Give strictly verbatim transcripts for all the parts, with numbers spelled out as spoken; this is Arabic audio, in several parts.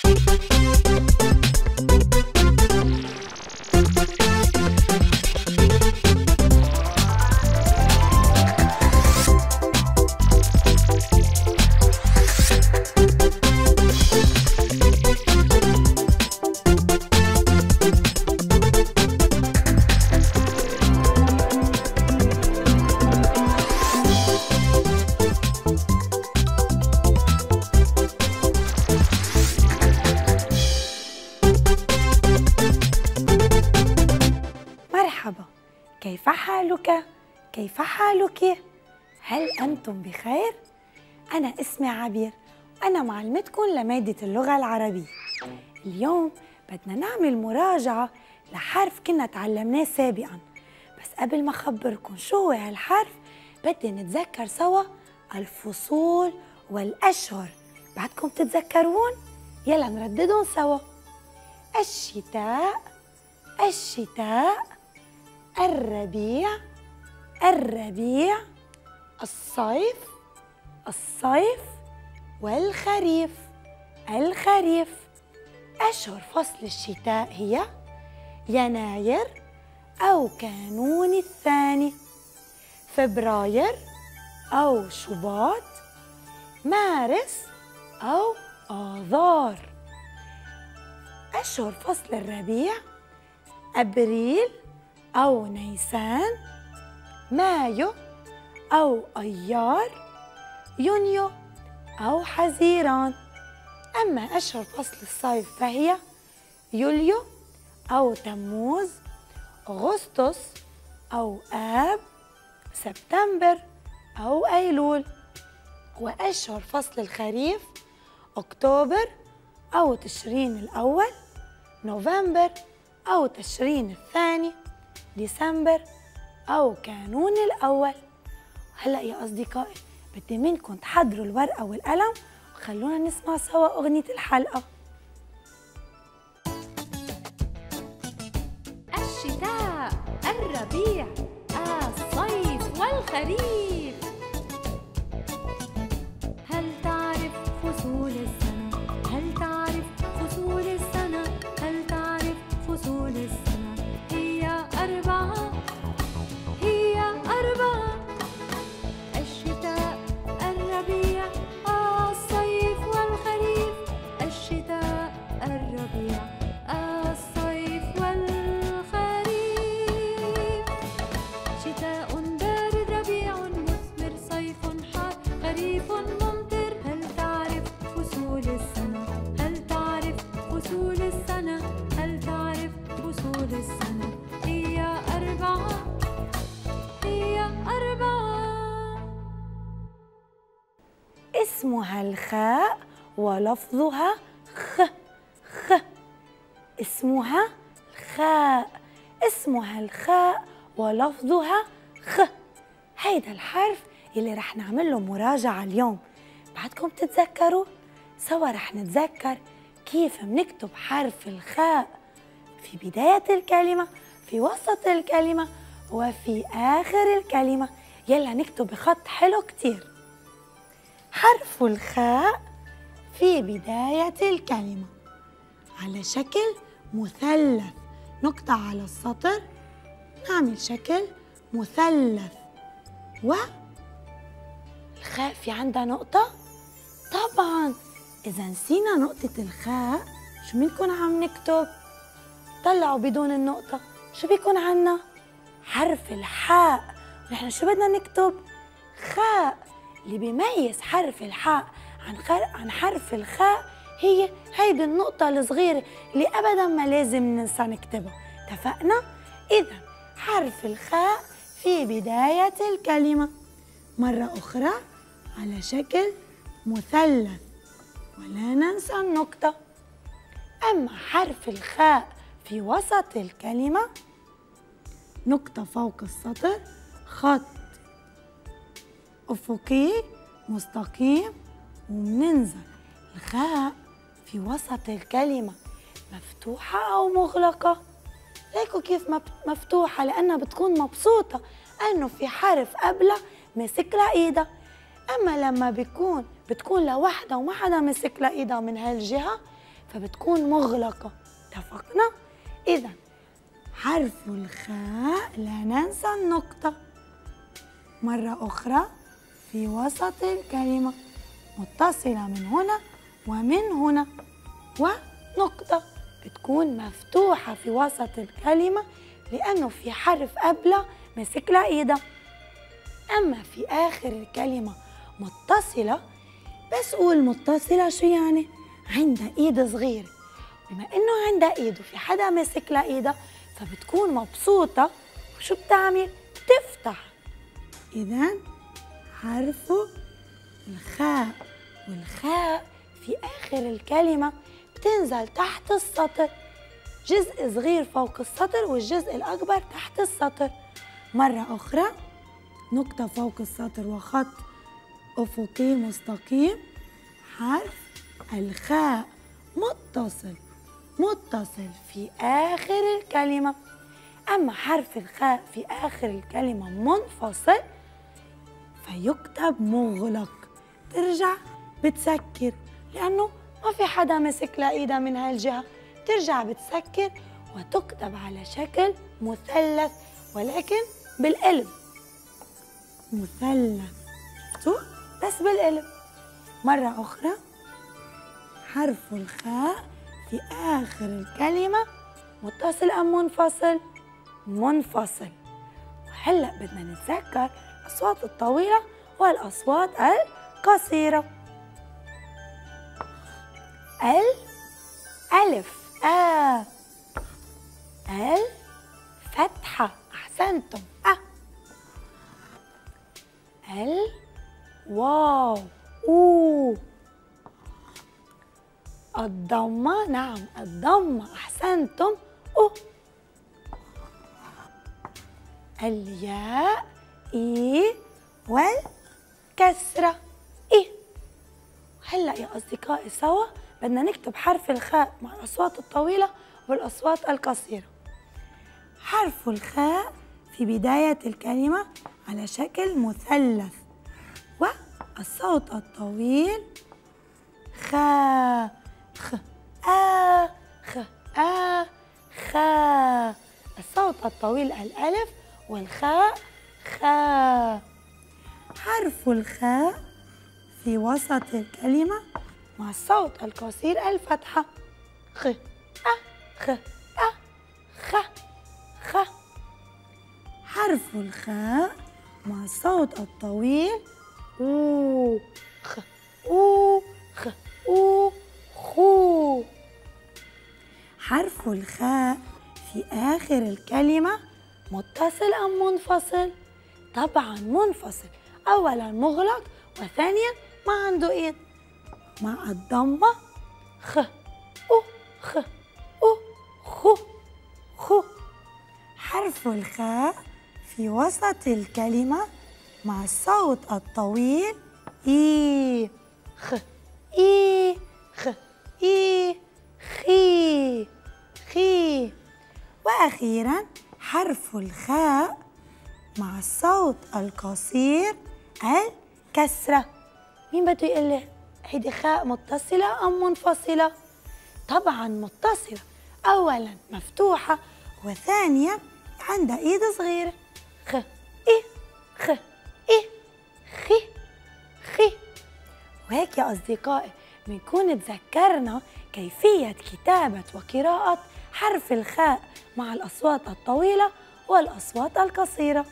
مرحبا، كيف حالك؟ كيف حالك؟ هل أنتم بخير؟ أنا اسمي عبير وأنا معلمتكم لمادة اللغة العربية. اليوم بدنا نعمل مراجعة لحرف كنا تعلمناه سابقاً، بس قبل ما أخبركم شو هو هالحرف بدي نتذكر سوا الفصول والأشهر. بعدكم تتذكرون؟ يلا نرددهم سوا. الشتاء، الشتاء، الربيع، الربيع، الصيف، الصيف، والخريف، الخريف. أشهر فصل الشتاء هي يناير أو كانون الثاني، فبراير أو شباط، مارس أو آذار. أشهر فصل الربيع أبريل أو نيسان، مايو أو أيار، يونيو أو حزيران. أما أشهر فصل الصيف فهي يوليو أو تموز، أغسطس أو آب، سبتمبر أو أيلول. وأشهر فصل الخريف أكتوبر أو تشرين الأول، نوفمبر أو تشرين الثاني، ديسمبر أو كانون الأول. هلأ يا أصدقائي بدي منكم تحضروا الورقة والقلم وخلونا نسمع سوا أغنية الحلقة. الشتاء، الربيع، الصيف والخريف. هل تعرف فصول السنة؟ هل تعرف فصول السنة؟ هل تعرف فصول السنة؟ هي أربعة، هي أربعة. الشتاء، الربيع، الصيف والخريف. الشتاء، الربيع، الصيف والخريف. شتاء بارد، ربيع مثمر، صيف حار، خريف ممطر. هل تعرف فصول السنة؟ هل تعرف فصول السنة؟ هل تعرف فصول السنة؟ هي أربعة، هي أربعة. اسمها الخاء ولفظها خ، خ. اسمها الخاء، اسمها الخاء ولفظها خ. هيدا الحرف اللي رح نعمل له مراجعة اليوم. بعدكم تتذكروا؟ سوا رح نتذكر كيف بنكتب حرف الخاء في بداية الكلمة، في وسط الكلمة، وفي آخر الكلمة. يلا نكتب بخط حلو كتير. حرف الخاء في بداية الكلمة على شكل مثلث، نقطة على السطر، نعمل شكل مثلث، والخاء في عندها نقطة. طبعاً إذا نسينا نقطة الخاء شو بنكون عم نكتب؟ طلعوا بدون النقطة شو بيكون عنا؟ حرف الحاء. ونحن شو بدنا نكتب؟ خاء. اللي بيميز حرف الحاء عن عن حرف الخاء هي هيدي النقطة الصغيرة اللي أبداً ما لازم ننسى نكتبها. اتفقنا؟ إذا حرف الخاء في بداية الكلمة مرة أخرى على شكل مثلث، ولا ننسى النقطة. أما حرف الخاء في وسط الكلمة نقطة فوق السطر، خط أفقي مستقيم، ومننزل. الخاء في وسط الكلمة مفتوحة أو مغلقة؟ ليكوا كيف مفتوحة، لأنها بتكون مبسوطة أنه في حرف قبلها مسك لها إيدها. أما لما بيكون بتكون لوحدها وما حدا مسك لها إيدها من هالجهة فبتكون مغلقة. اتفقنا؟ إذا حرف الخاء لا ننسى النقطة. مرة أخرى في وسط الكلمة متصلة من هنا ومن هنا، ونقطة بتكون مفتوحة في وسط الكلمة لأنه في حرف قبلها مسك لها إيدها. أما في آخر الكلمة متصلة، بس قول متصلة شو يعني؟ عندها إيد صغيرة، بما إنه عندها إيد وفي حدا مسك لها إيدها فبتكون مبسوطة، وشو بتعمل؟ بتفتح. إذا حرف الخاء، والخاء في آخر الكلمة بتنزل تحت السطر، جزء صغير فوق السطر والجزء الأكبر تحت السطر. مرة أخرى، نقطة فوق السطر وخط أفقي مستقيم. حرف الخاء متصل متصل في آخر الكلمة. أما حرف الخاء في آخر الكلمة منفصل فيكتب مغلق. ترجع بتسكر لأنه ما في حدا مسك لها إيدها من هالجهة، ترجع بتسكر وتكتب على شكل مثلث ولكن بالقلب. مثلث، شفتوا؟ بس بالقلب. مرة أخرى، حرف الخاء في آخر الكلمة متصل أم منفصل؟ منفصل. وهلأ بدنا نتذكر الأصوات الطويلة والأصوات القصيرة. ال ألف آ، ال فتحة، أحسنتم، أ. ال واو أو. الضمة، نعم الضمة، أحسنتم، أو. الياء إي، والكسرة إي. هلأ يا أصدقائي سوا بدنا نكتب حرف الخاء مع الأصوات الطويلة والأصوات القصيرة. حرف الخاء في بداية الكلمة على شكل مثلث، والصوت الطويل خا، خ آ، خ آ، خا. الصوت الطويل الألف والخاء خا. حرف الخاء في وسط الكلمة مع الصوت القصير الفتحة، خ أ، خ أ، خ خ. حرف الخاء مع الصوت الطويل أو، خ أو، خ أو، خو. حرف الخاء في آخر الكلمة متصل أم منفصل؟ طبعا منفصل. أولا مغلق، وثانيا ما عنده إيد. مع الضمة خ أو، خ أو، خو خو. حرف الخاء في وسط الكلمة مع الصوت الطويل إي، خ إي، خ إي، خي خي. وأخيرا حرف الخاء مع الصوت القصير الكسرة. مين بده يقول لي هيدي خاء متصلة أم منفصلة؟ طبعا متصلة. أولا مفتوحة، وثانيا عندها إيد صغيرة، خ إي، خ إي، خي خي. وهيك يا أصدقائي بنكون تذكرنا كيفية كتابة وقراءة حرف الخاء مع الأصوات الطويلة والأصوات القصيرة.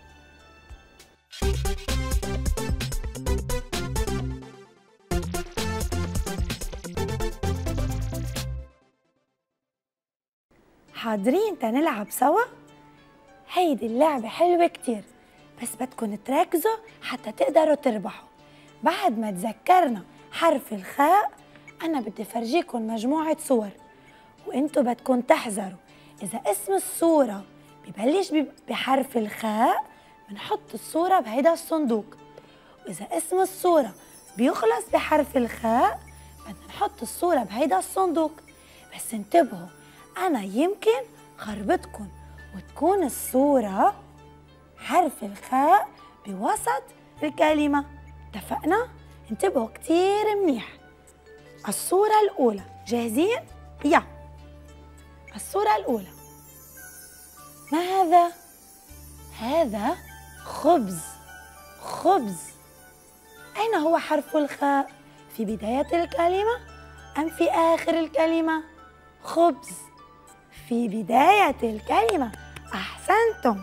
حاضرين تنلعب سوا؟ هيدي اللعبة حلوة كتير، بس بدكن تركزوا حتى تقدروا تربحوا. بعد ما تذكرنا حرف الخاء أنا بدي فرجيكم مجموعة صور، وإنتوا بدكن تحذروا إذا اسم الصورة ببلش بحرف الخاء بنحط الصورة بهيدا الصندوق، وإذا اسم الصورة بيخلص بحرف الخاء بدنا نحط الصورة بهيدا الصندوق. بس انتبهوا، أنا يمكن خربطكن وتكون الصورة حرف الخاء بوسط الكلمة. اتفقنا؟ انتبهوا كتير منيح. الصورة الأولى جاهزين؟ يا الصورة الأولى، ما هذا؟ هذا خبز. خبز. أين هو حرف الخاء؟ في بداية الكلمة أم في آخر الكلمة؟ خبز في بداية الكلمة. أحسنتم.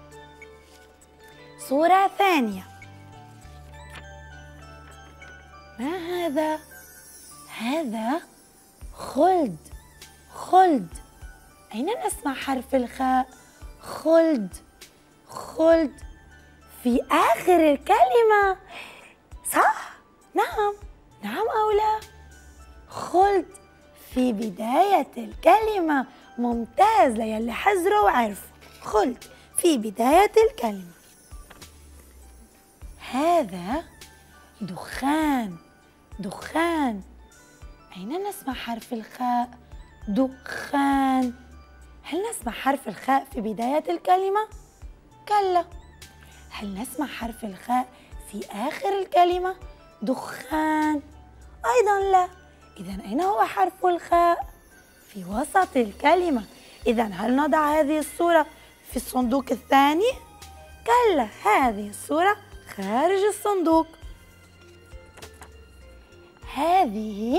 صورة ثانية، ما هذا؟ هذا خلد. خلد. أين نسمع حرف الخاء؟ خلد. خلد في آخر الكلمة. صح؟ نعم. نعم أو لا؟ خلد في بداية الكلمة. ممتاز ليلي حزروا وعرفوا. خلد في بداية الكلمة. هذا دخان. دخان. أين نسمع حرف الخاء؟ دخان. هل نسمع حرف الخاء في بداية الكلمة؟ كلا. هل نسمع حرف الخاء في آخر الكلمة؟ دخان. أيضا لا. إذن أين هو حرف الخاء؟ في وسط الكلمة. إذن هل نضع هذه الصورة في الصندوق الثاني؟ كلا، هذه الصورة خارج الصندوق. هذه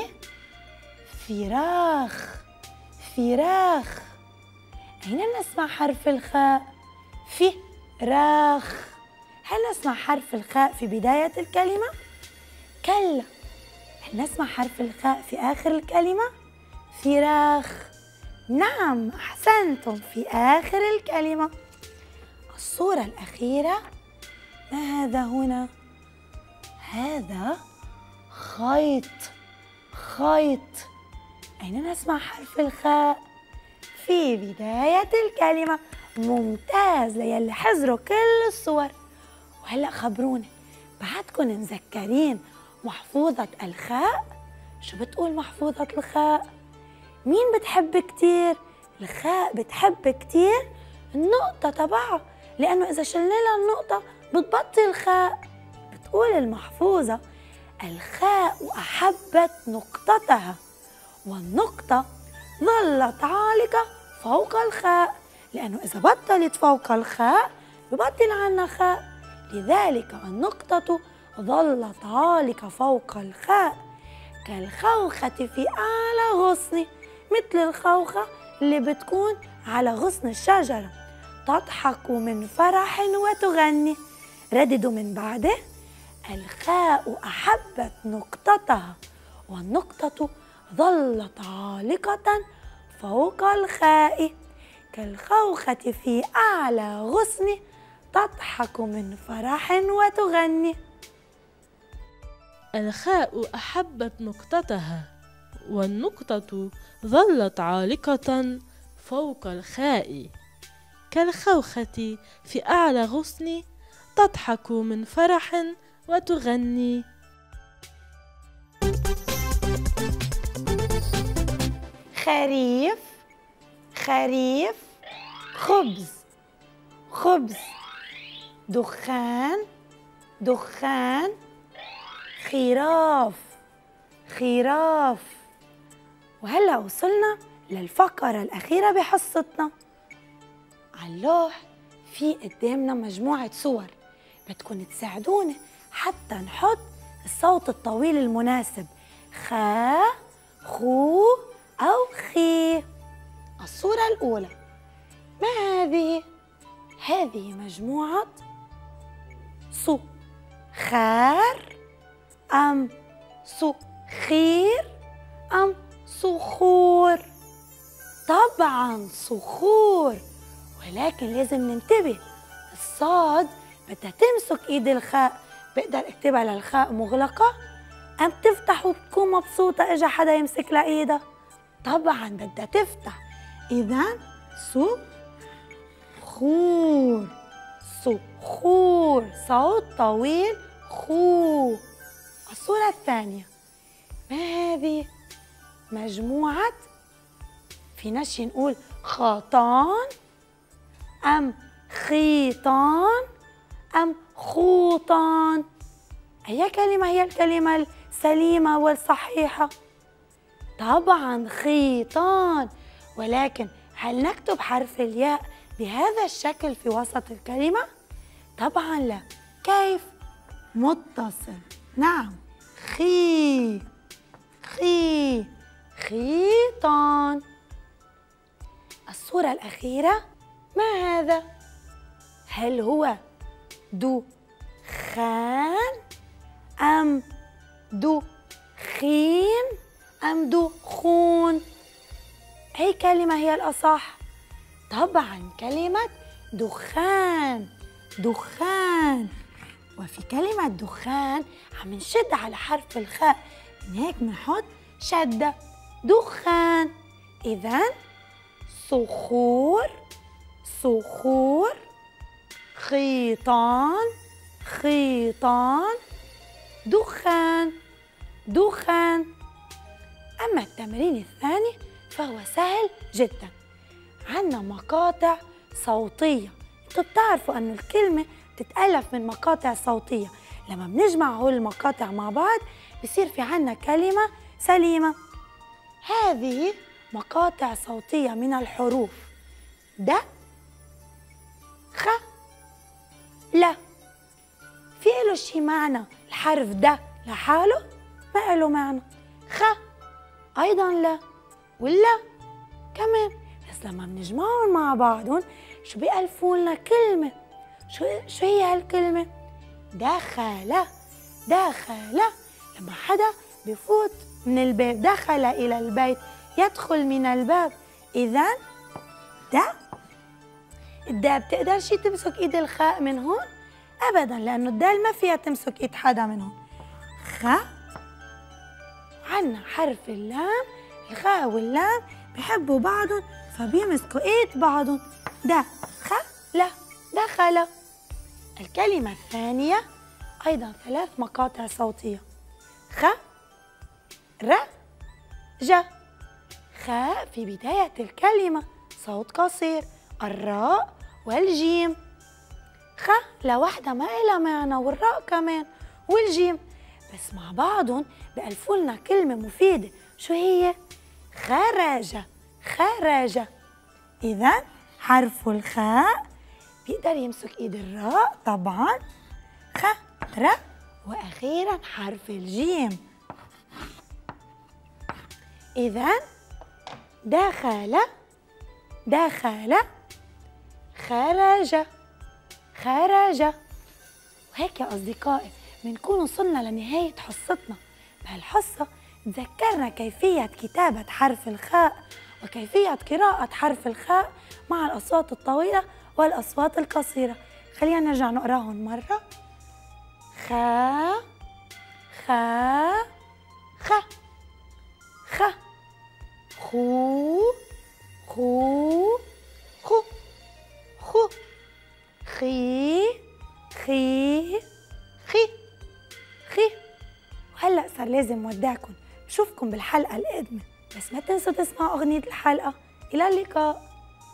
فراخ. فراخ. أين نسمع حرف الخاء؟ في راخ. هل نسمع حرف الخاء في بداية الكلمة؟ كلا. هل نسمع حرف الخاء في آخر الكلمة؟ فراخ. نعم، أحسنتم، في آخر الكلمة. الصورة الأخيرة، ما هذا هنا؟ هذا خيط. خيط. أين نسمع حرف الخاء؟ في بداية الكلمة. ممتاز ليلي حزروا كل الصور. وهلأ خبروني، بعدكم مذكرين محفوظة الخاء؟ شو بتقول محفوظة الخاء؟ مين بتحب كتير؟ الخاء بتحب كتير النقطة تبعها، لأنه إذا شلنا لها النقطة بتبطل خاء. بتقول المحفوظة: الخاء أحبت نقطتها، والنقطة ظلت عالقة فوق الخاء، لأنه إذا بطلت فوق الخاء ببطل عنا خاء. لذلك النقطة ظلت عالقة فوق الخاء كالخوخة في أعلى غصن، مثل الخوخة اللي بتكون على غصن الشجرة، تضحك من فرح وتغني. رددوا من بعده: الخاء أحبت نقطتها، والنقطة ظلت عالقة فوق الخاء كالخوخة في أعلى غصن، تضحك من فرح وتغني. الخاء أحبت نقطتها، والنقطة ظلت عالقة فوق الخاء كالخوخة في أعلى غصن، تضحك من فرح وتغني. خريف. خريف. خبز. خبز. دخان. دخان. خراف. خراف. وهلا وصلنا للفقرة الأخيرة بحصتنا. على اللوح في قدامنا مجموعة صور، بدكن تساعدوني حتى نحط الصوت الطويل المناسب: خا، خو أو خي. الصورة الأولى، ما هذه؟ هذه مجموعة صو. خار أم صخير أم صخور؟ طبعاً صخور، ولكن لازم ننتبه، الصاد بدها تمسك إيد الخاء. بقدر اكتبها للخاء مغلقة أم تفتح وتكون مبسوطة إجا حدا يمسك لها إيدها؟ طبعاً بدها تفتح. إذن صو خور. صخور، صوت طويل، خو. الصورة الثانية، ما هذه؟ مجموعة، في نشي نقول خاطان أم خيطان أم خوطان؟ أي كلمة هي الكلمة السليمة والصحيحة؟ طبعا خيطان، ولكن هل نكتب حرف الياء بهذا الشكل في وسط الكلمة؟ طبعا لا. كيف؟ متصل. نعم، خي خي خيطان. الصورة الأخيرة، ما هذا؟ هل هو دخان أم دخين أم دخون؟ أي كلمة هي الأصح؟ طبعا كلمة دخان. دخان. وفي كلمة دخان عم نشد على حرف الخاء، من هيك بنحط شدة. دخان. إذن صخور صخور، خيطان خيطان، دخان دخان. أما التمرين الثاني فهو سهل جدا. عندنا مقاطع صوتية. انتوا بتعرفوا أن الكلمة تتألف من مقاطع صوتية، لما بنجمع هول المقاطع مع بعض بصير في عنا كلمة سليمة. هذه مقاطع صوتية من الحروف د، خ، لا. في له شي معنى الحرف د لحاله؟ ما له معنى. خ أيضا لا، ولا كمان. بس لما بنجمعهم مع بعضهم شو بيألفوا لنا كلمة. شو شو هي هالكلمة؟ دخل. دخل لما حدا بفوت من الباب، دخل إلى البيت، يدخل من الباب. إذن دا الدا بتقدر شي تمسك إيد الخاء من هون؟ أبدا، لأنه الدال ما فيها تمسك إيد حدا من هون. خ. عنا حرف اللام، الخاء واللام بحبوا بعضهم فبيمسكوا إيد بعضهم. دا خ لا دخل. الكلمة الثانية أيضا ثلاث مقاطع صوتية. خ، ر، ج. خاء في بداية الكلمة صوت قصير، الراء والجيم. خ لوحدها ما إلها معنى، والراء كمان والجيم، بس مع بعضهم بألفوا لنا كلمة مفيدة. شو هي؟ خرج. خرج. إذن حرف الخاء بيقدر يمسك إيد الراء طبعا. خ، ر، وأخيرا حرف الجيم. إذن دخل دخل، خرج خرج. وهيك يا أصدقائي بنكون وصلنا لنهاية حصتنا. بهالحصة تذكرنا كيفية كتابة حرف الخاء وكيفية قراءة حرف الخاء مع الأصوات الطويلة والأصوات القصيرة. خلينا نرجع نقراهم مرة. خا خا خ خ، خو خو خو خو، خي خي خي خي. وهلأ صار لازم ودعكم، بشوفكم بالحلقة القادمة، بس ما تنسوا تسمعوا أغنية الحلقة. إلى اللقاء.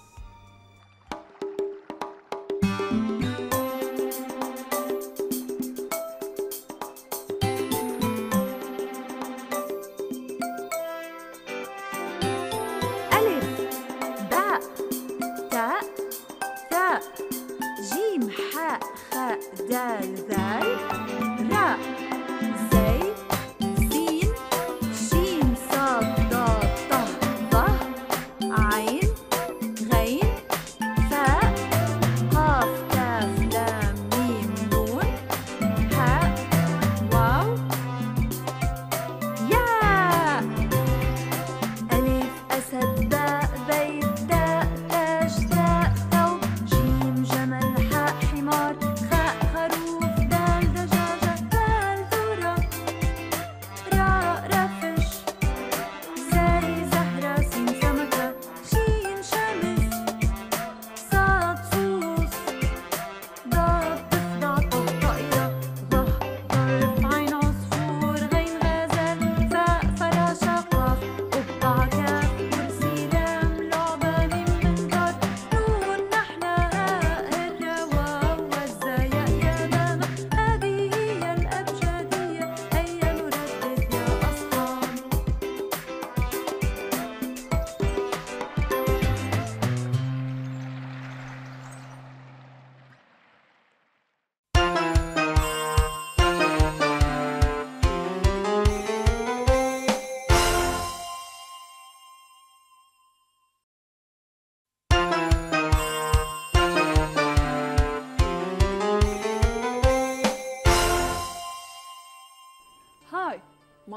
دال ذال راء زي سين شين صاد ضاد طه ظه عين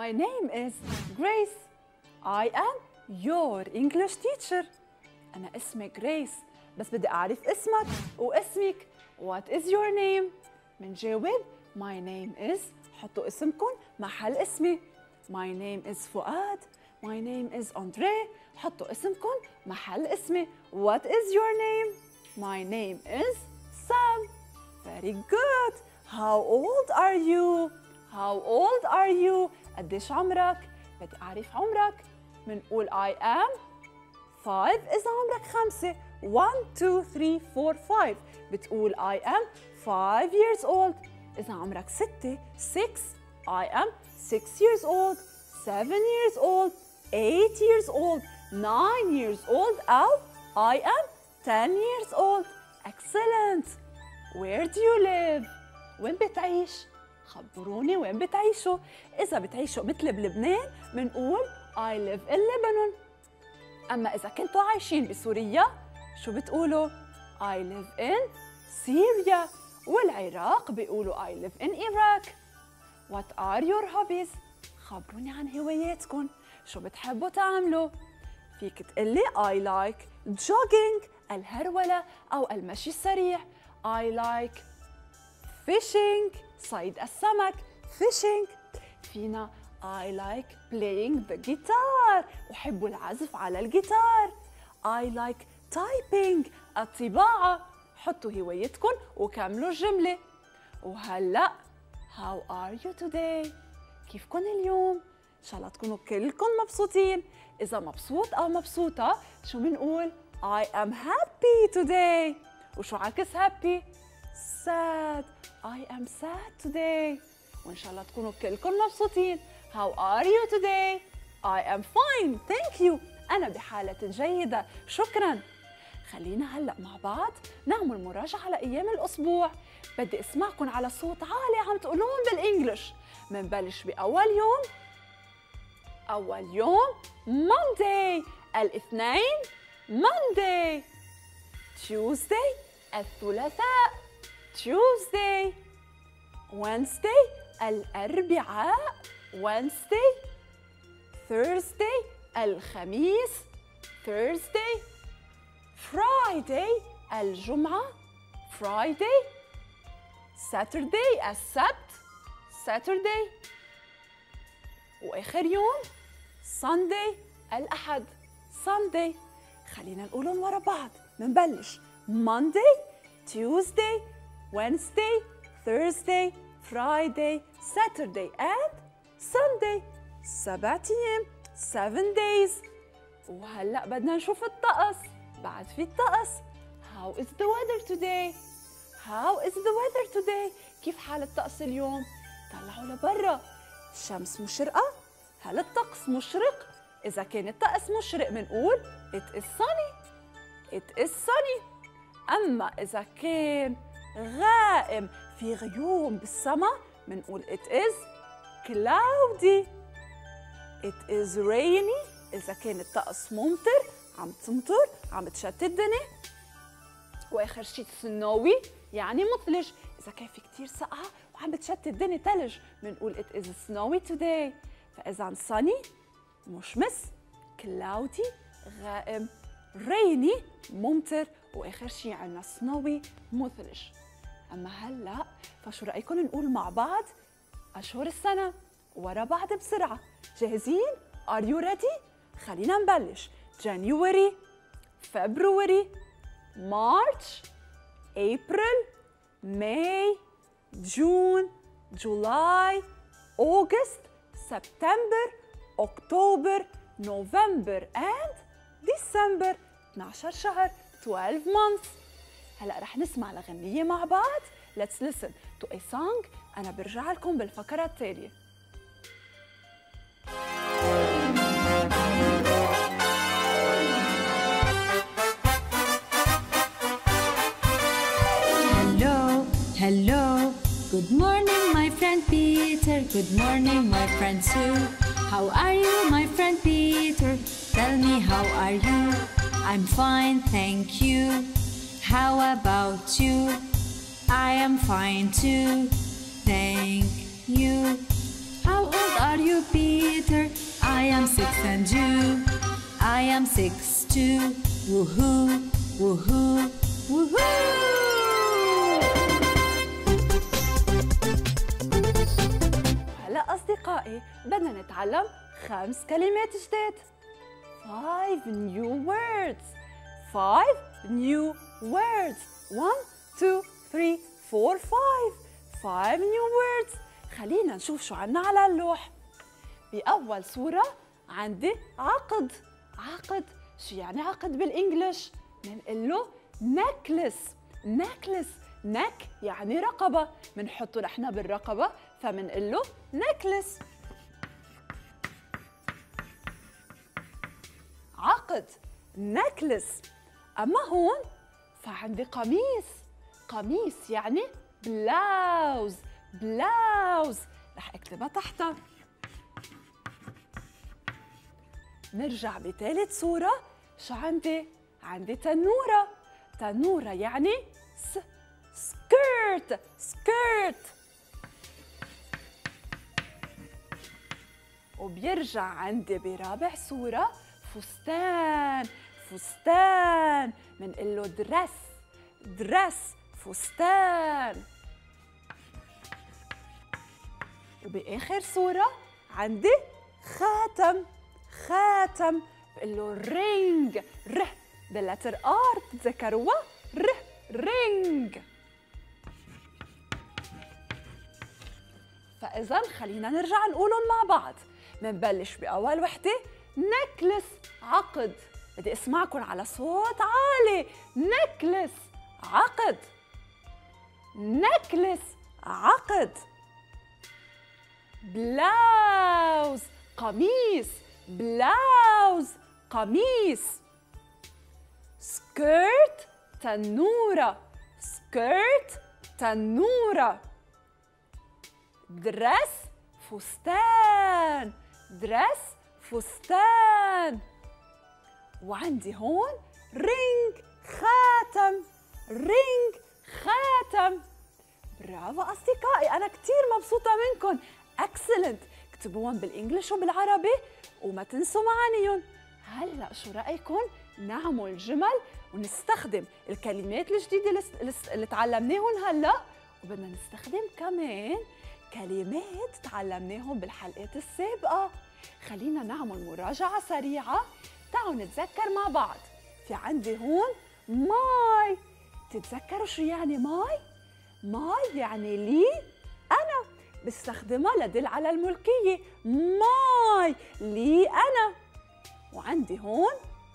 My name is Grace. I am your English teacher. أنا اسمي Grace، بس بدي أعرف اسمك واسمك. What is your name؟ منجاوب My name is، حطوا اسمكم محل اسمي. My name is فؤاد. My name is Andre. حطوا اسمكم محل اسمي. What is your name؟ My name is Sam. Very good. How old are you؟ How old are you؟ قديش عمرك؟ بدي أعرف عمرك. منقول I am five إذا عمرك خمسة. one, two, three, four, five. بتقول I am five years old. إذا عمرك ستة six. I am six years old. seven years old. eight years old. nine years old. أو I am ten years old. Excellent. Where do you live؟ وين بتعيش؟ خبروني وين بتعيشوا. إذا بتعيشوا مثل بلبنان منقول I live in Lebanon. أما إذا كنتوا عايشين بسوريا شو بتقولوا؟ I live in Syria. والعراق بيقولوا I live in Iraq. What are your hobbies؟ خبروني عن هواياتكم. شو بتحبوا تعملوا؟ فيك تقلي I like jogging الهرولة أو المشي السريع. I like fishing صيد السمك fishing. فينا I like playing the guitar أحب العزف على الجيتار. I like typing الطباعة. حطوا هوايتكم وكملوا الجملة. وهلأ how are you today؟ كيفكن اليوم؟ إن شاء الله تكونوا كلكم مبسوطين. إذا مبسوط أو مبسوطة شو بنقول؟ I am happy today. وشو عكس happy؟ sad. I am sad today. وإن شاء الله تكونوا كلكم مبسوطين. How are you today؟ I am fine. Thank you. أنا بحالة جيدة. شكراً. خلينا هلأ مع بعض نعمل مراجعة لأيام الأسبوع. بدي أسمعكم على صوت عالي عم تقولون بالإنجليش. منبلش بأول يوم. أول يوم Monday الاثنين Monday. Tuesday الثلاثاء Tuesday. Wednesday الأربعاء Wednesday. Thursday الخميس Thursday. Friday الجمعة Friday. Saturday السبت Saturday. وآخر يوم Sunday الأحد Sunday. خلينا نقولهم ورا بعض. منبلش Monday Tuesday Wednesday Thursday Friday Saturday and Sunday. سبعة أيام seven days. وهلأ بدنا نشوف الطقس. بعد في الطقس. How is the weather today؟ How is the weather today؟ كيف حال الطقس اليوم؟ طلعوا لبرا. الشمس مشرقة؟ هل الطقس مشرق؟ إذا كان الطقس مشرق منقول it is sunny. It is sunny. أما إذا كان غائم في غيوم بالسماء منقول it is cloudy. It is rainy. إذا كان الطقس ممطر عم تمطر عم تشتت الدنيا. وآخر شيء snowy يعني مثلج. إذا كان في كتير سقعة وعم بتشتت الدنيا تلج منقول it is snowy today. فإذا sunny مشمس cloudy غائم rainy ممطر وآخر شيء عنا snowy مثلج. أما هلأ فشو رأيكم نقول مع بعض أشهر السنة ورا بعض بسرعة. جاهزين؟ Are you ready؟ خلينا نبلش. January February March April May June July August September October November and December. اثنعش شهر twelve months. هلأ رح نسمع لغنية مع بعض. Let's listen to a song. أنا برجع لكم بالفقرة التالية. Hello, hello. Good morning, my friend Peter. Good morning, my friend Sue. How are you, my friend Peter? Tell me, how are you? I'm fine, thank you. How about you? I am fine too. Thank you. How old old are you, Peter? I am six and you. I am six too. Woohoo, woohoo, woohoo! هلا أصدقائي بدنا نتعلم خمس كلمات جداد. Five new words. Five new words. One, two, three, four, five. Five new words. خلينا نشوف شو عنا على اللوح. بأول صورة عندي عقد. عقد، شو يعني عقد بالإنجليش؟ بنقول له necklace. necklace. neck يعني رقبة، بنحطه نحن بالرقبة فبنقول له necklace. عقد necklace. أما هون فعندي قميص. قميص يعني بلاوز. بلاوز رح اكتبها تحتها. نرجع بثالث صورة، شو عندي؟ عندي تنورة. تنورة يعني س سكيرت. سكيرت. وبيرجع عندي برابع صورة فستان. فستان بنقول له درس. درس فستان. وبآخر صورة عندي خاتم. خاتم بقول له رينج. ر باللتر ار بتتذكروها؟ ر رينج. فإذا خلينا نرجع نقولهم مع بعض. بنبلش بأول وحدة نكلس. عقد. بدي اسمعكم على صوت عالي. نكلس عقد. نكلس عقد. بلاوز قميص. بلاوز قميص. سكيرت تنورة. سكيرت تنورة. درس فستان. درس فستان. وعندي هون رينج خاتم. رينج خاتم. برافو أصدقائي، أنا كتير مبسوطة منكم. اكسلنت. اكتبوهم بالانجلش وبالعربي وما تنسوا معانيهم. هلا شو رايكم نعمل جمل ونستخدم الكلمات الجديده اللي تعلمناهم هلا، وبدنا نستخدم كمان كلمات تعلمناهم بالحلقات السابقه. خلينا نعمل مراجعه سريعه. تعالوا نتذكر مع بعض. في عندي هون ماي. تتذكروا شو يعني ماي؟ ماي يعني لي انا، بستخدمها لدل على الملكية. ماي لي أنا. وعندي هون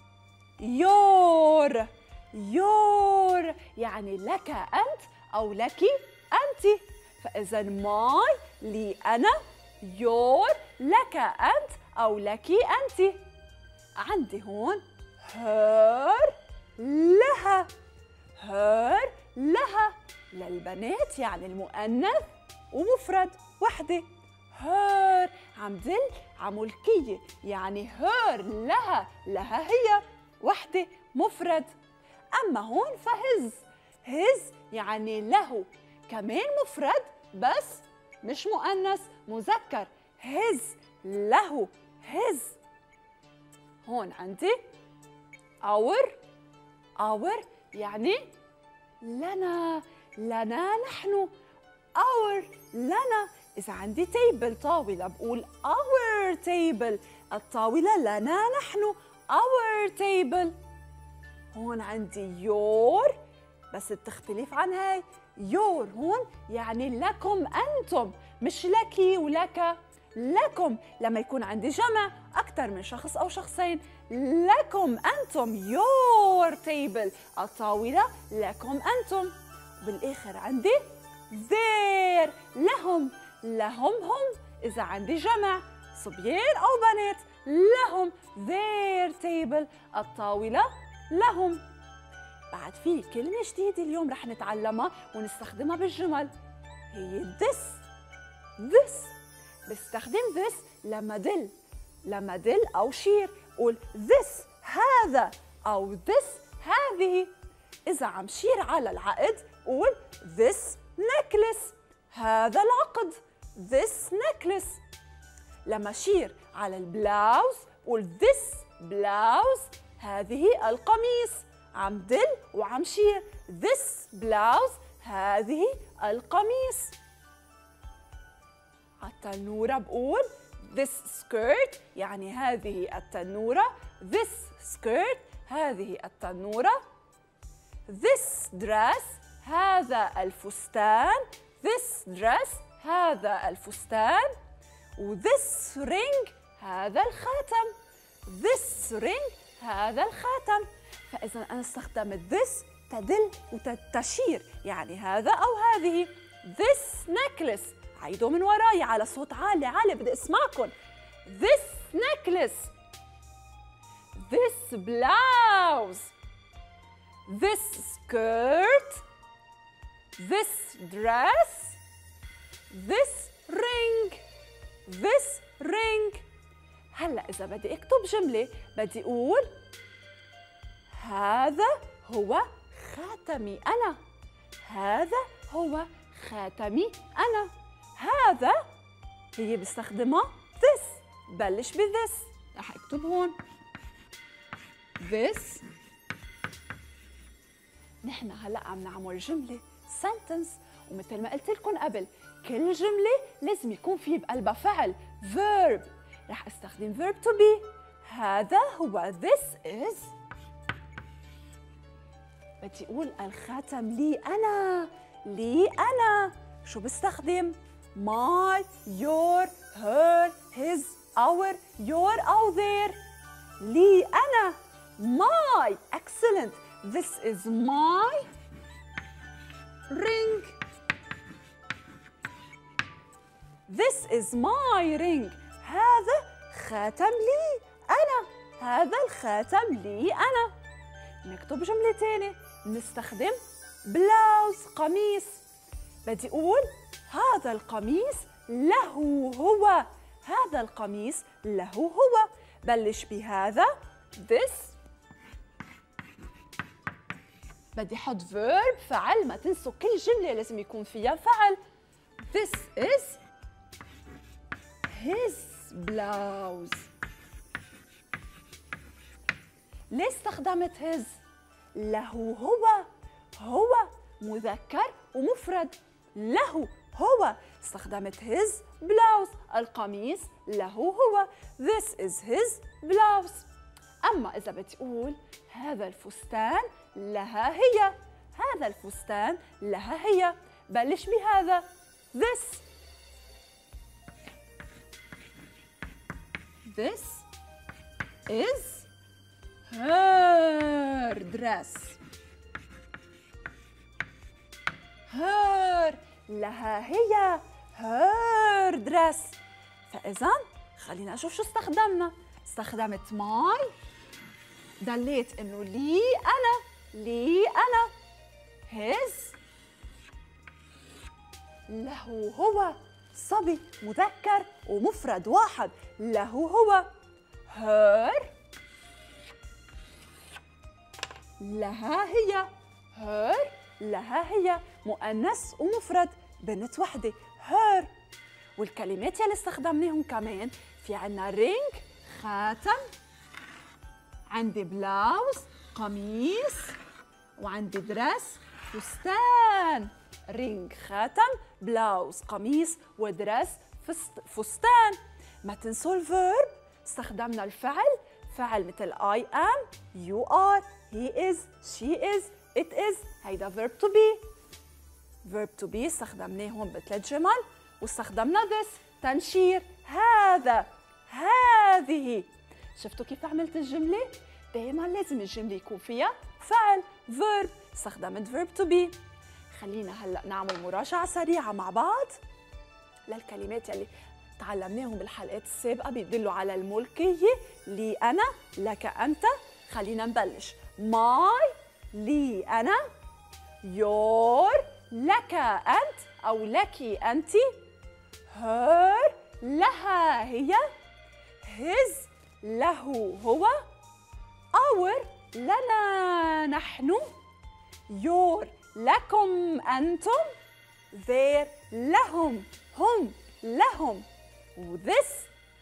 يور. يور يعني لك أنت أو لك أنت. فإذا ماي لي أنا، يور لك أنت أو لك أنت. عندي هون هير لها. هير لها للبنات يعني المؤنث ومفرد وحده. هير عم دل عملكية يعني هير لها. لها هي وحده مفرد. أما هون فهز. هز يعني له كمان مفرد بس مش مؤنث، مذكر. هز له. هز. هون عندي اور. اور يعني لنا. لنا نحن. our لنا. إذا عندي تيبل طاولة بقول our table. الطاولة لنا نحن. our table. هون عندي your بس بتختلف عن هاي. your هون يعني لكم أنتم، مش لكي ولك. لكم لما يكون عندي جمع أكثر من شخص أو شخصين. لكم أنتم your table. الطاولة لكم أنتم. بالآخر عندي their لهم. لهم هم إذا عندي جمع صبيان أو بنات. لهم their table. الطاولة لهم. بعد في كلمة جديدة اليوم رح نتعلمها ونستخدمها بالجمل، هي this. this بستخدم this لما دل. لما دل أو شير قول this هذا أو this هذه. إذا عم شير على العقد قول this necklace. هذا العقد. this necklace. لما أشير على البلاوز قول this blouse، هذه القميص. عم دل وعم شير this blouse، هذه القميص. التنورة بقول this skirt، يعني هذه التنورة. this skirt، هذه التنورة. this dress، هذا الفستان. this dress، هذا الفستان. و this ring، هذا الخاتم. this ring، هذا الخاتم. فإذا أنا استخدمت this تدل وتشير، يعني هذا أو هذه. this necklace، عيدوا من وراي على صوت عالي عالي بدي اسمعكم. this necklace. this blouse. this skirt. this dress. this ring. this ring. هلا إذا بدي أكتب جملة بدي أقول هذا هو خاتمي أنا. هذا هو خاتمي أنا. هذا هي بستخدمها this، بلش ب this. رح أكتب هون this. نحن هلا عم نعمل جملة sentence، ومثل ما قلت لكم قبل كل جملة لازم يكون في بقلبها فعل verb. رح استخدم verb to be. هذا هو this is. بدي أقول الخاتم لي أنا. لي أنا. شو بستخدم؟ my، your، her، his، our، your أو their. لي أنا. my. excellent. this is my ring. this is my ring. هذا خاتم لي أنا. هذا الخاتم لي أنا. نكتب جملة تانية، نستخدم بلاوز، قميص. بدي أقول هذا القميص له هو. هذا القميص له هو. بلش بهذا this. بدي أحط verb، فعل. ما تنسوا كل جملة لازم يكون فيها فعل. this is his blouse. ليه استخدمت his؟ له هو. هو مذكر ومفرد. له هو. استخدمت his blouse، القميص له هو. this is his blouse. أما إذا بتقول هذا الفستان لها هي. هذا الفستان لها هي. بلش بهذا this. this is her dress. her لها هي. her dress. فإذا خلينا نشوف شو استخدمنا. استخدمت my، دليت إنه لي أنا. لي أنا. his له هو، صبي مذكر ومفرد واحد. له هو. her لها هي. her لها هي، مؤنث ومفرد، بنت وحدة. her. والكلمات يلي استخدمناهم كمان في عنا رينج، خاتم، عندي بلاوز، قميص، وعندي درس، فستان. رينج، خاتم، بلاوز، قميص، ودرس، فستان. ما تنسوا الفيرب، استخدمنا الفعل. فعل مثل I am، you are، he is، she is، it is. هيدا verb to be. verb to be استخدمناه هون بثلاث جمل، واستخدمنا this تنشير. هذا، هذه. شفتوا كيف عملت الجملة؟ دايما لازم الجملة يكون فيها فعل verb. استخدمت verb to be. خلينا هلا نعمل مراجعة سريعة مع بعض للكلمات يلي تعلمناهم بالحلقات السابقة بيدلوا على الملكية. لي أنا، لك أنت. خلينا نبلش. my لي أنا، your لك أنت أو لك أنت، her لها هي، his له هو، our لنا نحن، your لكم أنتم، their لهم هم لهم، و this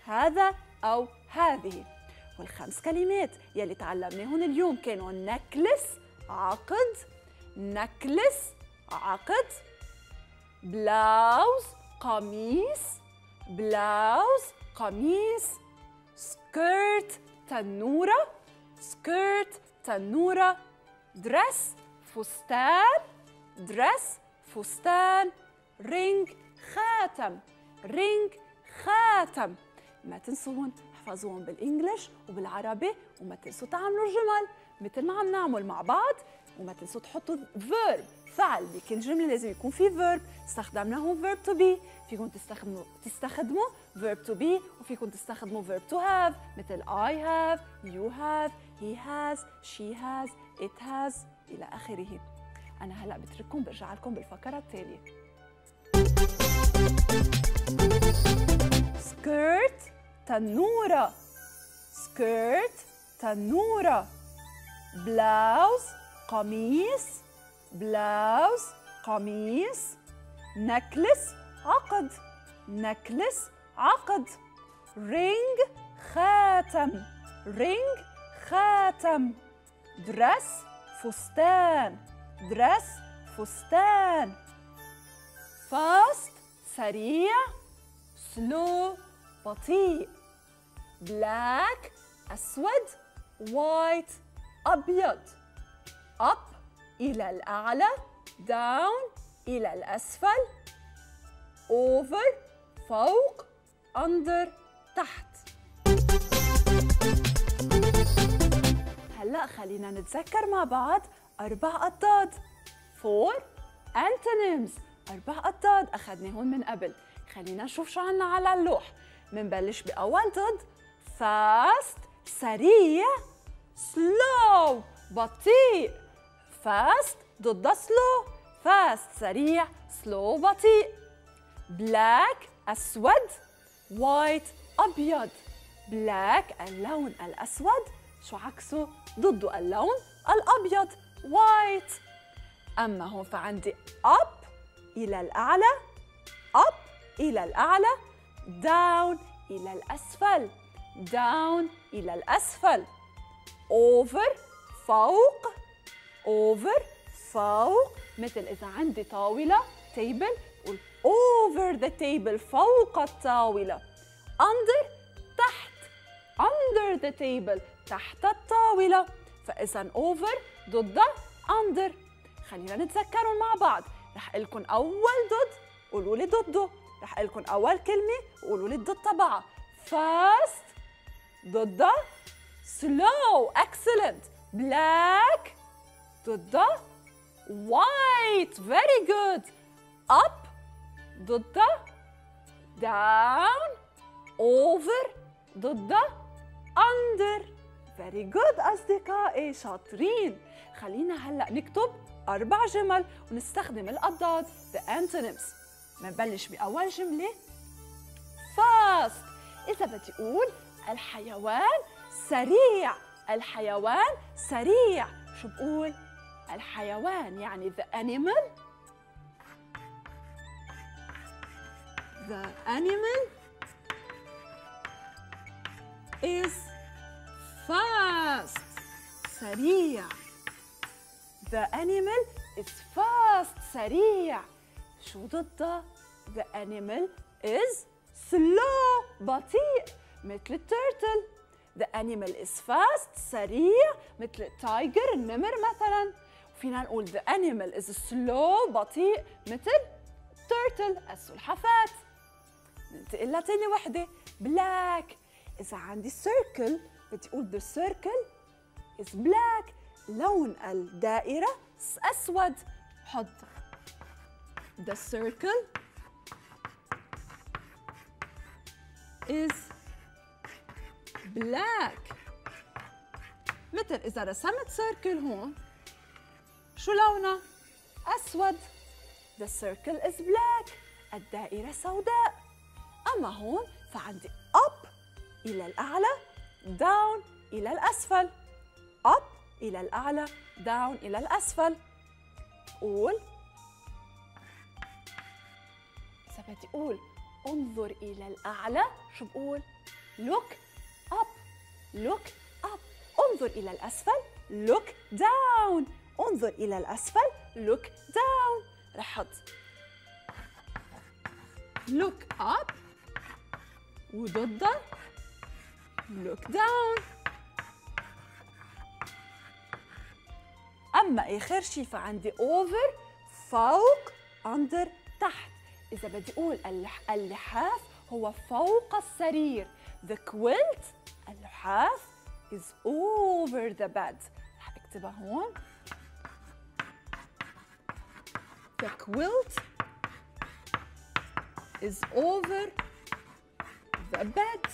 هذا أو هذه. والخمس كلمات يلي تعلمناهن اليوم كانوا نكلس عقد، نكلس عقد، بلاوز قميص، بلاوز قميص، سكيرت تنورة، سكيرت تنورة، درس فستان، درس فستان، رينج خاتم، رينج خاتم. ما تنسوهم، احفظوهم بالانجلش وبالعربي، وما تنسوا تعملوا الجمل مثل ما عم نعمل مع بعض. وما تنسوا تحطوا verb، فعل بكل جملة لازم يكون في verb. استخدمناه verb to be، فيكم تستخدموا تستخدموا verb to be، وفيكم تستخدموا verb to have مثل I have، you have، he has، she has، it has إلى آخره. أنا هلأ بترككم برجع لكم بالفقرة التالية. skirt تنورة، skirt تنورة، بلاوز قميص، بلاوز قميص، نكلس عقد، نكلس عقد، رينج خاتم، رينج خاتم، درس فستان، درس فستان، فاست سريع، سلو بطيء، بلاك أسود، وايت أبيض، up إلى الأعلى، down إلى الأسفل، over فوق، under تحت. هلأ خلينا نتذكر مع بعض أربع أضداد. four antonyms، أربع أضداد أخذناهم من قبل. خلينا نشوف شو عنا على اللوح. منبلش بأول ضد fast سريع، slow بطيء، fast ضد slow، fast سريع، slow بطيء. black أسود، white أبيض. black اللون الأسود، شو عكسه؟ ضده اللون الأبيض white. أما هون فعندي up إلى الأعلى، up إلى الأعلى، down إلى الأسفل، down إلى الأسفل، over فوق، over فوق. مثل إذا عندي طاولة table قول over the table فوق الطاولة. under تحت، under the table تحت الطاولة. فإذا over ضد under. خلينا نتذكرهم مع بعض. رح أقول لكم أول ضد قولوا لي ضده، رح أقول لكم أول كلمة وقولوا لي الضد تبعها. fast ضد slow excellent. black ضد white very good. up ضد down. over ضد under very good أصدقائي شاطرين. خلينا هلأ نكتب أربع جمل ونستخدم الأضداد the antonyms. منبلش بأول جملة fast. إذا بدي أقول الحيوان سريع، الحيوان سريع، شو بقول؟ الحيوان يعني the animal، the animal is fast سريع. The animal is fast سريع. شو ضده؟ The animal is slow بطيء مثل التيرتل. The animal is fast سريع مثل التايجر النمر مثلا. وفينا نقول the animal is slow بطيء مثل التيرتل السلحفاة. ننتقل لتاني وحدة black. إذا عندي circle بدي أقول the circle is black. لون الدائرة أسود. حط the circle is black. مثل إذا رسمت circle هون شو لونه؟ أسود. the circle is black. الدائرة سوداء. أما هون فعندي up إلى الأعلى، down إلى الأسفل. up إلى الأعلى، down إلى الأسفل. قول إذا بدي أقول انظر إلى الأعلى شو بقول؟ look up look up. انظر إلى الأسفل look down. انظر إلى الأسفل look down. رح أحط look up وضده look down. أما آخر شي فعندي over فوق under تحت. إذا بدي أقول اللح اللحاف هو فوق السرير. The quilt اللحاف is over the bed. رح أكتبها هون. The quilt is over the bed.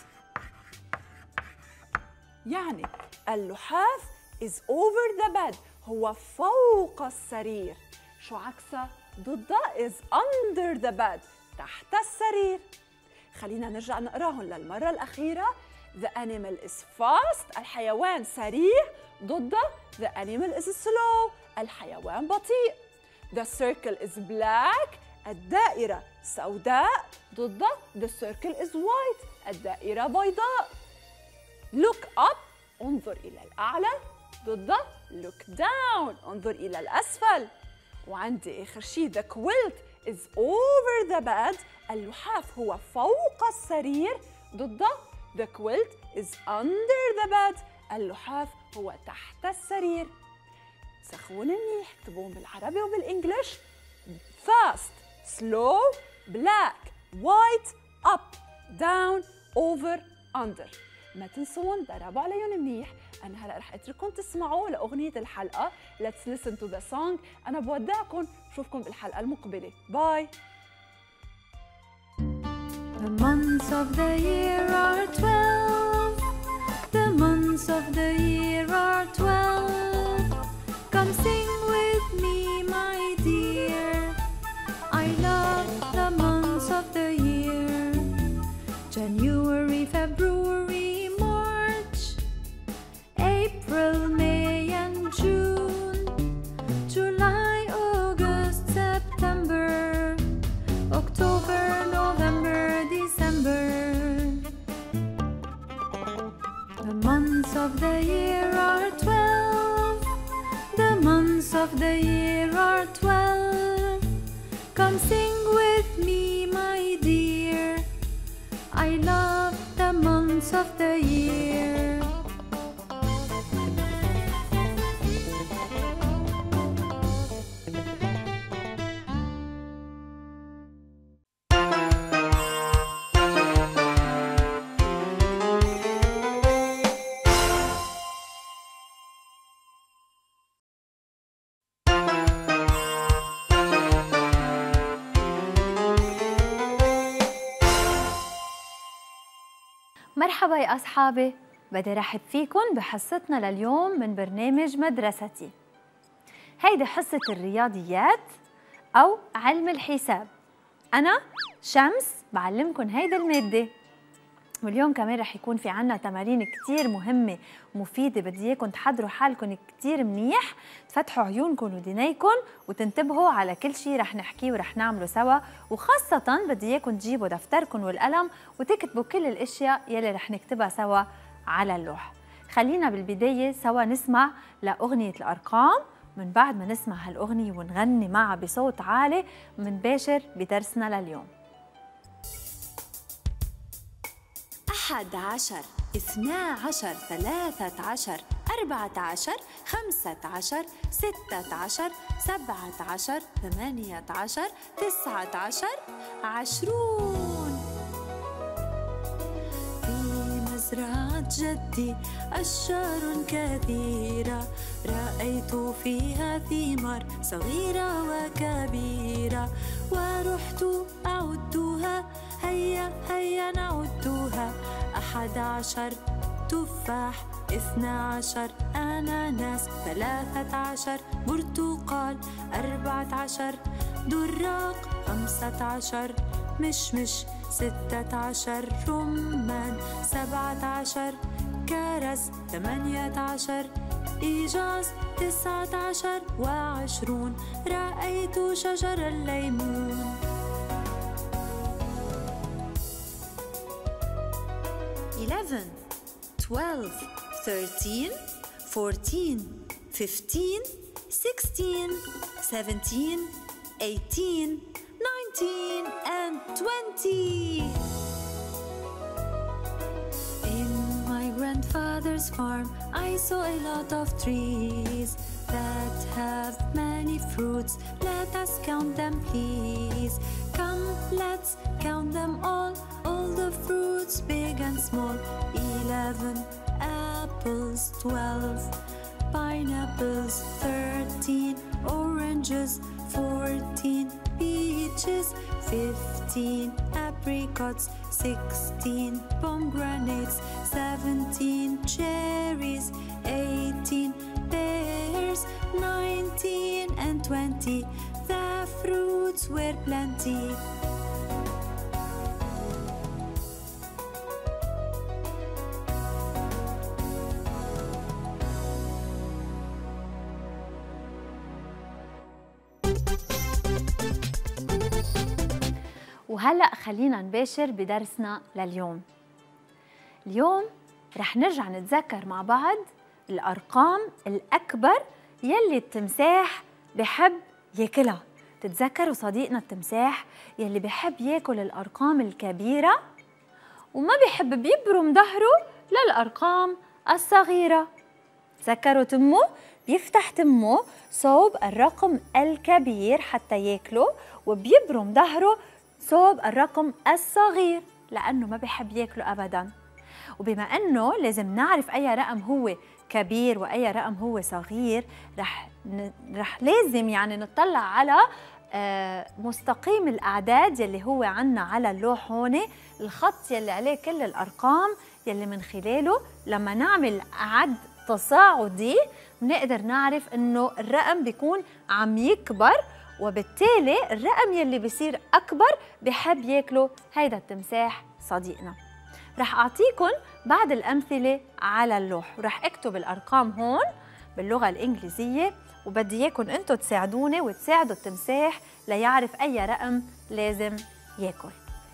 يعني اللحاف is over the bed هو فوق السرير. شو عكسها؟ ضدها is under the bed تحت السرير. خلينا نرجع نقراهم للمرة الأخيرة. The animal is fast الحيوان سريع. ضدها the animal is slow الحيوان بطيء. The circle is black الدائرة سوداء. ضدها the circle is white الدائرة بيضاء. Look up انظر إلى الأعلى. ضدها look down انظر إلى الأسفل. وعندي آخر شيء the quilt is over the bed اللحاف هو فوق السرير. ضدها the quilt is under the bed اللحاف هو تحت السرير. سخون منيح اكتبوهم بالعربي وبالإنجليش. fast slow black white up down over under. ما تنسون ضربوا عليهم منيح. أنا هلأ رح أترككم تسمعوا لأغنية الحلقة Let's listen to the song. أنا بودعكم بشوفكم بالحلقة المقبلة. باي. The months of the year are twelve. The months of the year are twelve. Come sing with me, my dear. I love the months of the year. January, February, March, April, May and June, July, August, September, October, November, December. The months of the year are twelve. The months of the year are twelve. Come sing with me, my dear. I love the months of the year. مرحبا يا أصحابي، بدي رحب فيكن بحصتنا لليوم من برنامج مدرستي. هيدي حصة الرياضيات أو علم الحساب. أنا شمس بعلمكن هيدي المادة، واليوم كمان رح يكون في عنا تمارين كتير مهمة ومفيدة. بدي إياكن تحضروا حالكن كتير منيح، تفتحوا عيونكن ودينيكن وتنتبهوا على كل شي رح نحكيه ورح نعمله سوا. وخاصة بدي إياكن تجيبوا دفتركن والقلم وتكتبوا كل الأشياء يلي رح نكتبها سوا على اللوح. خلينا بالبداية سوا نسمع لأغنية الأرقام. من بعد ما نسمع هالأغنية ونغني معها بصوت عالي منباشر بدرسنا لليوم. أحد عشر، اثنا عشر، ثلاثة عشر، أربعة عشر، خمسة عشر، ستة عشر، سبعة عشر، ثمانية عشر، تسعة عشر، عشرون. في مزرعة جدي أشجار كثيرة، رأيت فيها ثمار صغيرة وكبيرة، ورحت أعدها، هيا هيا نعدها. أحد عشر تفاح، اثنا عشر أناناس، ثلاثة عشر برتقال، أربعة عشر دراق، خمسة عشر مشمش، ستة عشر رمان، سبعة عشر كرز، ثمانية عشر إيجاز، تسعة عشر وعشرون. رأيت شجر الليمون. إلى eleven, twelve, thirteen, fourteen, fifteen, sixteen, seventeen, eighteen, nineteen, and twenty. In my grandfather's farm, I saw a lot of trees that have many fruits. Let us count them, please. Come, let's count them all, all the fruits, big and small. Eleven apples, twelve pineapples, thirteen oranges, fourteen peaches, fifteen apricots, sixteen pomegranates, seventeen cherries, eighteen pears, nineteen and twenty. The fruits were plenty. وهلأ خلينا نباشر بدرسنا لليوم. اليوم رح نرجع نتذكر مع بعض الأرقام الأكبر يلي التمساح بحب ياكلها. تتذكروا صديقنا التمساح يلي بحب ياكل الأرقام الكبيرة وما بحب بيبرم ظهره للأرقام الصغيرة. تذكروا تمه بيفتح تمه صوب الرقم الكبير حتى ياكله، وبيبرم ظهره صوب الرقم الصغير لأنه ما بحب ياكله أبداً. وبما أنه لازم نعرف أي رقم هو كبير وأي رقم هو صغير، رح ن... رح لازم يعني نطلع على آه مستقيم الأعداد يلي هو عنا على اللوح هون، الخط يلي عليه كل الأرقام يلي من خلاله لما نعمل عد تصاعدي بنقدر نعرف إنه الرقم بيكون عم يكبر، وبالتالي الرقم يلي بيصير أكبر بحب ياكله هيدا التمساح صديقنا. رح أعطيكم بعض الأمثلة على اللوح، ورح أكتب الأرقام هون باللغة الإنجليزية، وبدي إياكم أنتوا تساعدوني وتساعدوا التمساح ليعرف أي رقم لازم ياكل.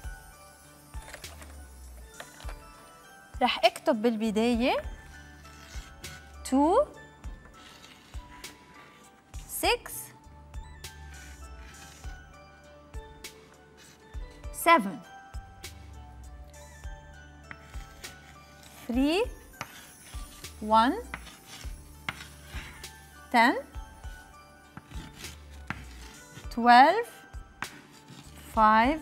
رح أكتب بالبداية two six seven three one ten twelve five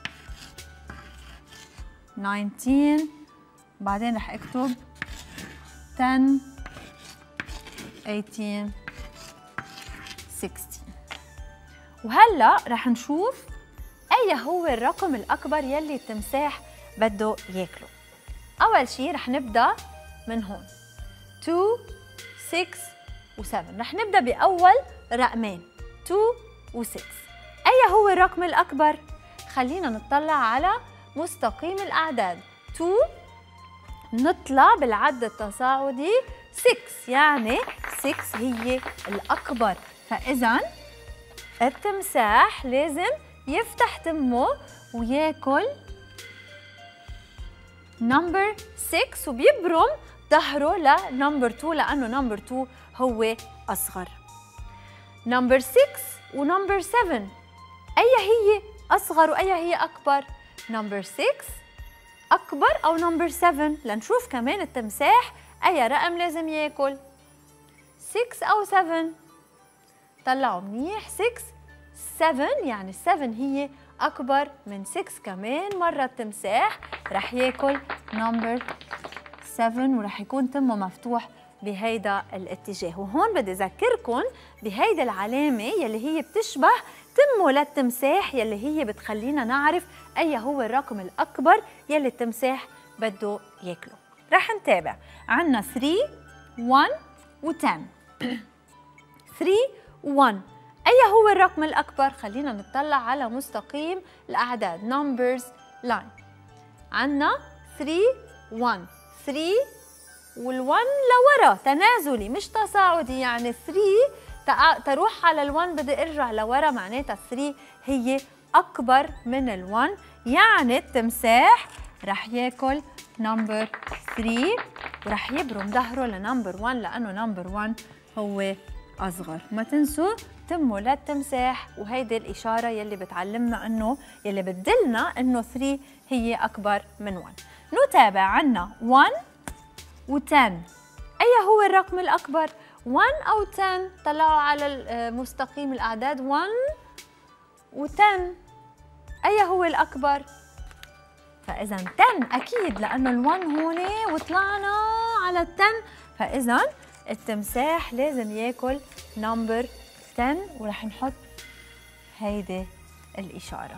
nineteen، بعدين رح اكتب ten eighteen sixteen. وهلا رح نشوف أي هو الرقم الأكبر يلي التمساح بده ياكله. أول شي رح نبدأ من هون two six و seven. رح نبدأ بأول رقمين two و six. أي هو الرقم الأكبر؟ خلينا نطلع على مستقيم الأعداد. two نطلع بالعد التصاعدي six، يعني six هي الأكبر، فإذا التمساح لازم يفتح تمه وياكل نمبر six وبيبرم ظهره لنمبر two لأنه نمبر two هو أصغر. نمبر six ونمبر seven أي هي أصغر وأي هي أكبر؟ نمبر six أكبر أو نمبر seven؟ لنشوف كمان التمساح أي رقم لازم ياكل، six أو seven. طلعوا منيح six seven، يعني seven هي أكبر من six كمان مرة. التمساح رح ياكل نمبر seven ورح يكون تمه مفتوح بهيدا الاتجاه. وهون بدي أذكركم بهيدا العلامة يلي هي بتشبه تمه للتمساح يلي هي بتخلينا نعرف أي هو الرقم الأكبر يلي التمساح بده ياكله. رح نتابع، عنا three one و ten. three one أي هو الرقم الأكبر؟ خلينا نطلع على مستقيم الأعداد numbers line. عنا three one three والone لورا تنازلي مش تصاعدي، يعني three تروح على الone بدي ارجع لورا، معناتها three هي أكبر من الone، يعني التمساح رح ياكل نمبر ثلاثة، ورح يبرم ظهره لنمبر واحد لأنه نمبر واحد هو أصغر. ما تنسوا تموا للتمساح، وهيدي الإشارة يلي بتعلمنا إنه يلي بتدلنا إنه ثلاثة هي أكبر من واحد. نتابع عنا واحد و عشرة. أي هو الرقم الأكبر؟ واحد أو عشرة؟ طلعوا على مستقيم الأعداد واحد و عشرة. أي هو الأكبر؟ فإذا عشرة أكيد لأنه الواحد هون وطلعنا على عشرة، فإذا التمساح لازم ياكل نمبر عشرة، ورح نحط هيدي الإشارة.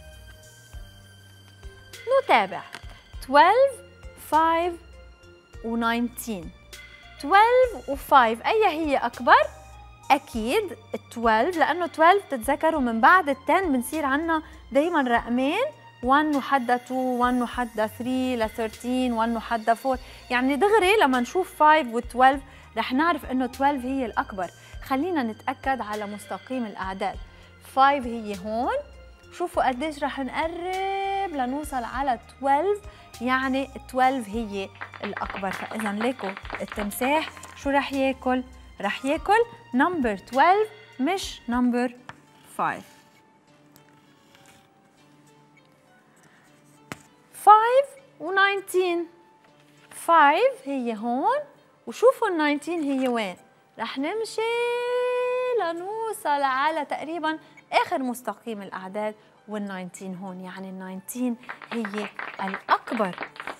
نتابع اثناشر، خمسة و تسعة عشر. اثناشر و خمسة أي هي أكبر؟ أكيد اثناشر لأنه اثناشر بتتذكروا من بعد العشرة بنصير عنا دايما رقمين، واحد وحدة اثنين، واحد وحدة ثلاثة ل ثلاثة عشر، واحد وحدة أربعة، يعني دغري لما نشوف خمسة و اثناشر رح نعرف إنه اثناشر هي الأكبر. خلينا نتأكد على مستقيم الأعداد. خمسة هي هون، شوفوا قديش رح نقرب لنوصل على اثناشر، يعني اثناشر هي الأكبر. فإذا ليكو التمساح شو رح ياكل؟ رح ياكل نمبر اثناشر مش نمبر خمسة. خمسة و تسعة عشر. خمسة هي هون، وشوفوا ال تسعة عشر هي وين؟ رح نمشي لنوصل على تقريبا آخر مستقيم الأعداد، وال تسعة عشر هون، يعني ال تسعة عشر هي الأكبر.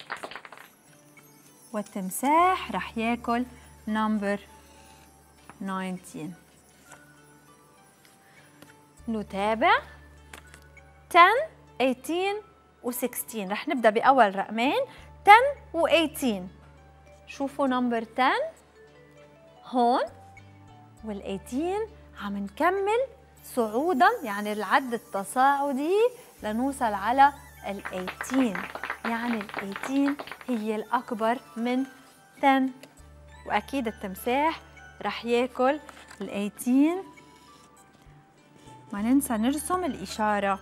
والتمساح رح ياكل نمبر تسعة عشر. نتابع عشرة، ثمانية عشر و ستة عشر. رح نبدأ بأول رقمين عشرة و ثمانية عشر. شوفوا نمبر عشرة هون، وال ثمانية عشر عم نكمل صعودا، يعني العد التصاعدي لنوصل على ال ثمانية عشر، يعني ال ثمانية عشر هي الأكبر من عشرة، وأكيد التمساح رح ياكل ال ثمانية عشر. ما ننسى نرسم الإشارة.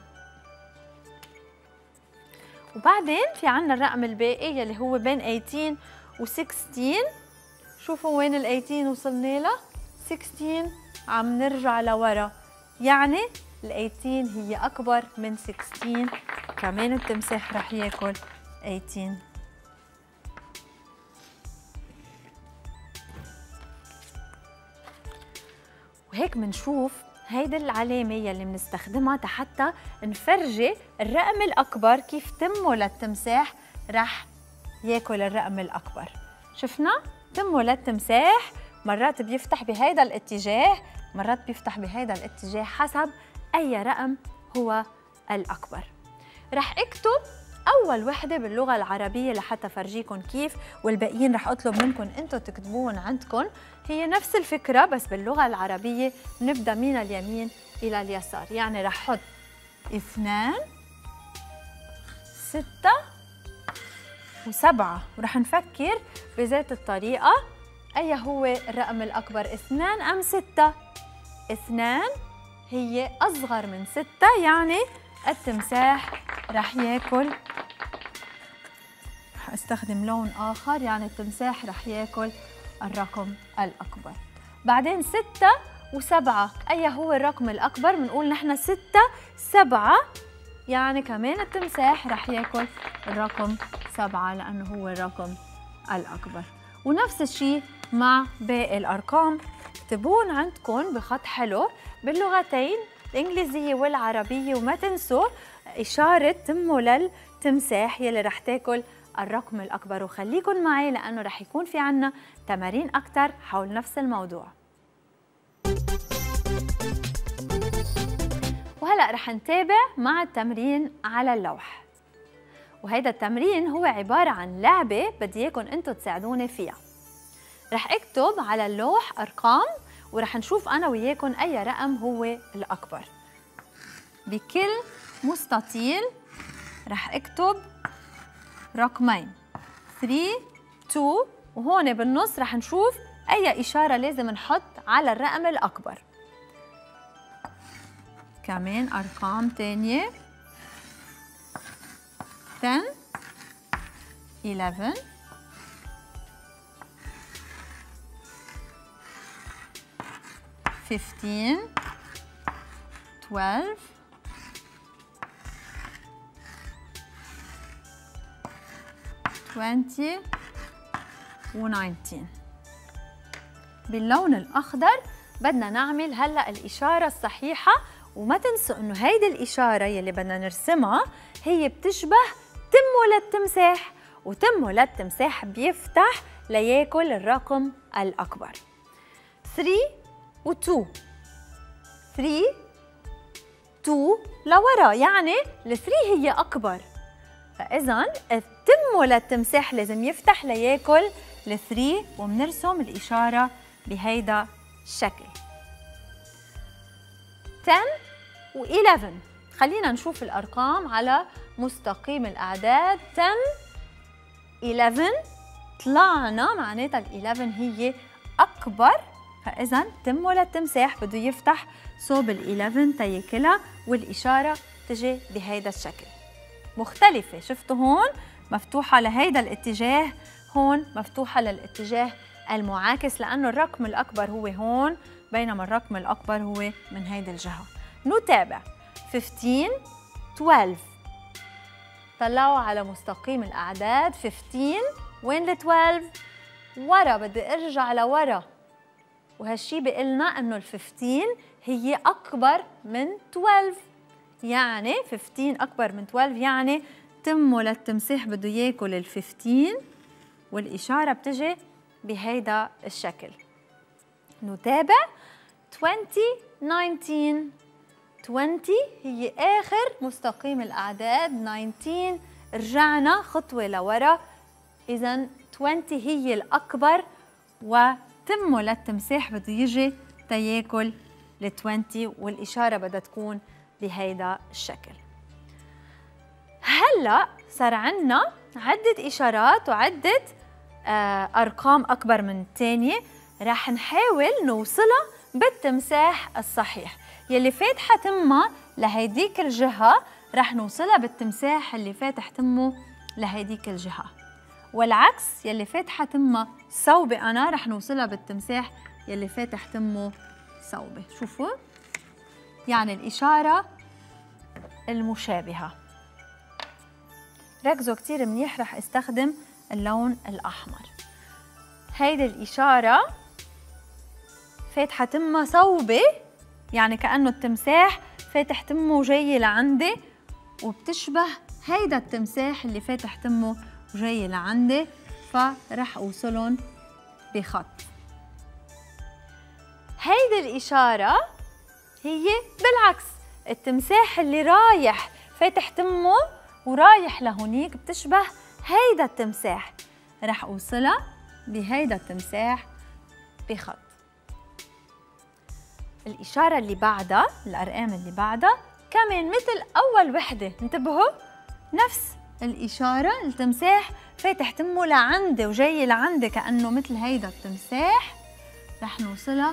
وبعدين في عنا الرقم الباقي يلي هو بين ثمانية عشر و ستة عشر. شوفوا وين ال ثمانية عشر وصلنا له، ستة عشر عم نرجع لورا، يعني ال ثمانية عشر هي أكبر من ستة عشر. كمان التمساح رح ياكل ثمانية عشر. وهيك منشوف هيدي العلامة يلي بنستخدمها حتى نفرجي الرقم الأكبر كيف تمه للتمساح رح ياكل الرقم الأكبر. شفنا؟ تمه للتمساح مرات بيفتح بهيدا الاتجاه، مرات بيفتح بهيدا الاتجاه، حسب أي رقم هو الأكبر. رح اكتب أول وحدة باللغة العربية لحتى فرجيكم كيف، والباقيين رح أطلب منكم أنتم تكتبوهم عندكم. هي نفس الفكرة بس باللغة العربية نبدأ من اليمين إلى اليسار، يعني رح أحط اثنان، ستة وسبعة، ورح نفكر بذات الطريقة. أي هو الرقم الأكبر، اثنان أم ستة؟ اثنان هي أصغر من ستة، يعني التمساح رح ياكل، رح استخدم لون آخر، يعني التمساح رح ياكل الرقم الأكبر. بعدين ستة وسبعة، أي هو الرقم الأكبر؟ بنقول نحن ستة، سبعة، يعني كمان التمساح رح ياكل الرقم سبعة لأنه هو الرقم الأكبر. ونفس الشيء مع باقي الأرقام، اكتبون عندكم بخط حلو باللغتين الإنجليزية والعربية، وما تنسوا إشارة تمه للتمساح يلي رح تاكل الرقم الأكبر. وخليكن معي لأنه رح يكون في عنا تمارين أكتر حول نفس الموضوع. وهلأ رح نتابع مع التمرين على اللوح. وهيدا التمرين هو عبارة عن لعبة بدي إياكم أنتم تساعدوني فيها. رح اكتب على اللوح أرقام، ورح نشوف أنا وياكم أي رقم هو الأكبر. بكل مستطيل رح اكتب رقمين ثلاثة، اثنين، وهون بالنص رح نشوف أي إشارة لازم نحط على الرقم الأكبر. كمان أرقام تانية عشرة، eleven, fifteen, twelve, twenty و nineteen. باللون الأخضر بدنا نعمل هلأ الإشارة الصحيحة، وما تنسوا إنه هيدي الإشارة يلي بدنا نرسمها هي بتشبه تمه للتمساح، وتمه للتمساح بيفتح لياكل الرقم الأكبر. three و two. three two لورا، يعني ال three هي أكبر، فإذا تمه للتمساح لازم يفتح لياكل ال three، وبنرسم الإشارة بهيدا الشكل. ten و eleven. خلينا نشوف الأرقام على مستقيم الأعداد. ten eleven طلعنا معناتها ال eleven هي أكبر، فإذا تمه للتمساح بده يفتح صوب ال eleven تياكلها، والإشارة تجي بهيدا الشكل. مختلفة، شفتوا هون مفتوحة لهيدا الاتجاه، هون مفتوحة للاتجاه المعاكس، لأنه الرقم الأكبر هو هون، بينما الرقم الأكبر هو من هيدي الجهة. نتابع. fifteen twelve. طلعوا على مستقيم الأعداد. fifteen وين ال twelve؟ ورا، بدي أرجع لورا، وهالشي بيقلنا إنه ال fifteen هي أكبر من twelve، يعني fifteen أكبر من twelve، يعني تمه للتمساح بده ياكل ال fifteen، والإشارة بتجي بهيدا الشكل. نتابع. twenty nineteen. twenty هي آخر مستقيم الأعداد. nineteen رجعنا خطوة لورا، إذن twenty هي الأكبر، وتمه للتمساح بده يجي تياكل ل twenty، والإشارة بدها تكون بهيدا الشكل. هلأ صار عنا عدة إشارات وعدة آه أرقام أكبر من الثانية، راح نحاول نوصلها بالتمساح الصحيح. يلي فاتحة تمها لهيديك الجهة راح نوصلها بالتمساح اللي فاتح تمه لهيديك الجهة، والعكس يلي فاتحة تمها صوبة أنا راح نوصلها بالتمساح يلي فاتح تمه صوبة. شوفوا يعني الإشارة المشابهة. ركزوا كتير منيح، رح استخدم اللون الأحمر. هيدي الإشارة فاتحة تمها صوبة، يعني كأنه التمساح فاتح تمه وجاي لعندي، وبتشبه هيدا التمساح اللي فاتح تمه وجاي لعندي، فرح أوصلهم بخط. هيدي الإشارة هي بالعكس، التمساح اللي رايح فاتح تمه ورايح لهونيك بتشبه هيدا التمساح، رح أوصلها بهيدا التمساح بخط. الإشارة اللي بعدها، الأرقام اللي بعدها كمان مثل أول وحدة، انتبهوا نفس الإشارة، التمساح فاتح تمه لعندي وجاي لعندي كأنه مثل هيدا التمساح، رح نوصلها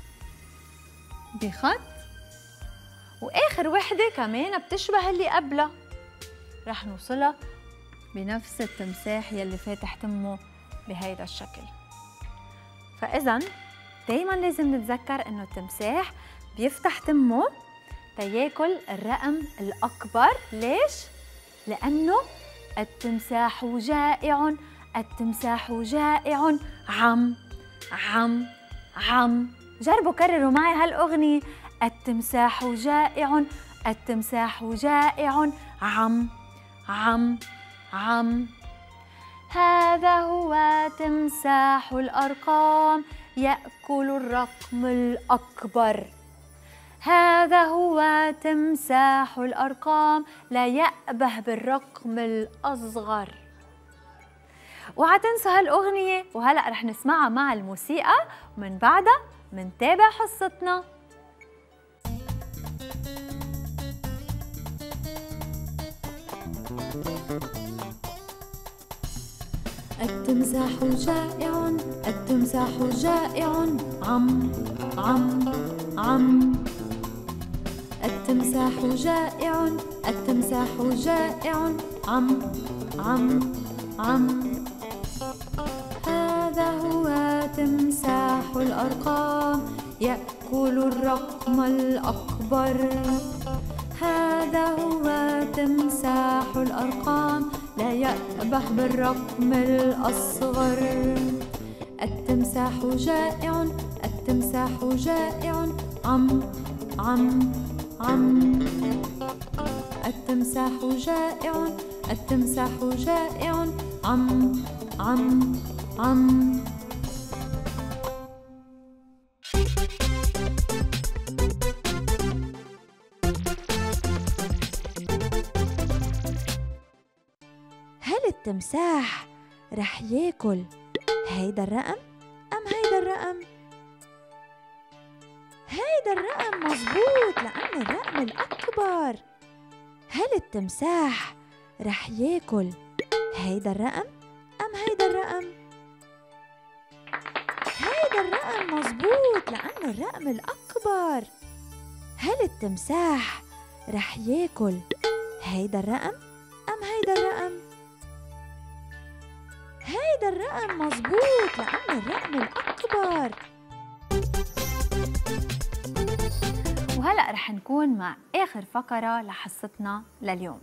بخط. وآخر وحدة كمان بتشبه اللي قبلها، رح نوصلها بنفس التمساح يلي فاتح تمه بهيدا الشكل. فإذا دايما لازم نتذكر إنه التمساح بيفتح تمه تياكل الرقم الأكبر. ليش؟ لأنه التمساح جائع، التمساح جائع، عم عم عم. جربوا كرروا معي هالأغنية. التمساح جائع، التمساح جائع، عم عم عم. هذا هو تمساح الأرقام يأكل الرقم الأكبر. هذا هو تمساح الأرقام لا يأبه بالرقم الأصغر. وعا تنسوا هالأغنية، وهلأ رح نسمعها مع الموسيقى، ومن بعدها منتابع حصتنا. التمساح جائع، التمساح جائع، عم عم عم. التمساح جائع، التمساح جائع، عم عم عم. هذا هو تمساح الأرقام يأكل الرقم الأكبر. هذا هو تمساح الأرقام لا يأبه بالرقم الأصغر. التمساح جائع، التمساح جائع، عم عم عم. التمساح جائع، التمساح جائع، عم عم عم. هل التمساح رح ياكل هيدا الرقم أم هيدا الرقم؟ هيدا الرقم مظبوط لأنه الرقم الأكبر. هل التمساح رح ياكل هيدا الرقم أم هيدا الرقم؟ هيدا الرقم مظبوط لأنه الرقم الأكبر. هل التمساح رح ياكل هيدا الرقم أم هيدا الرقم؟ هيدا الرقم مظبوط لأنه الرقم الأكبر. وهلأ رح نكون مع آخر فقرة لحصتنا لليوم.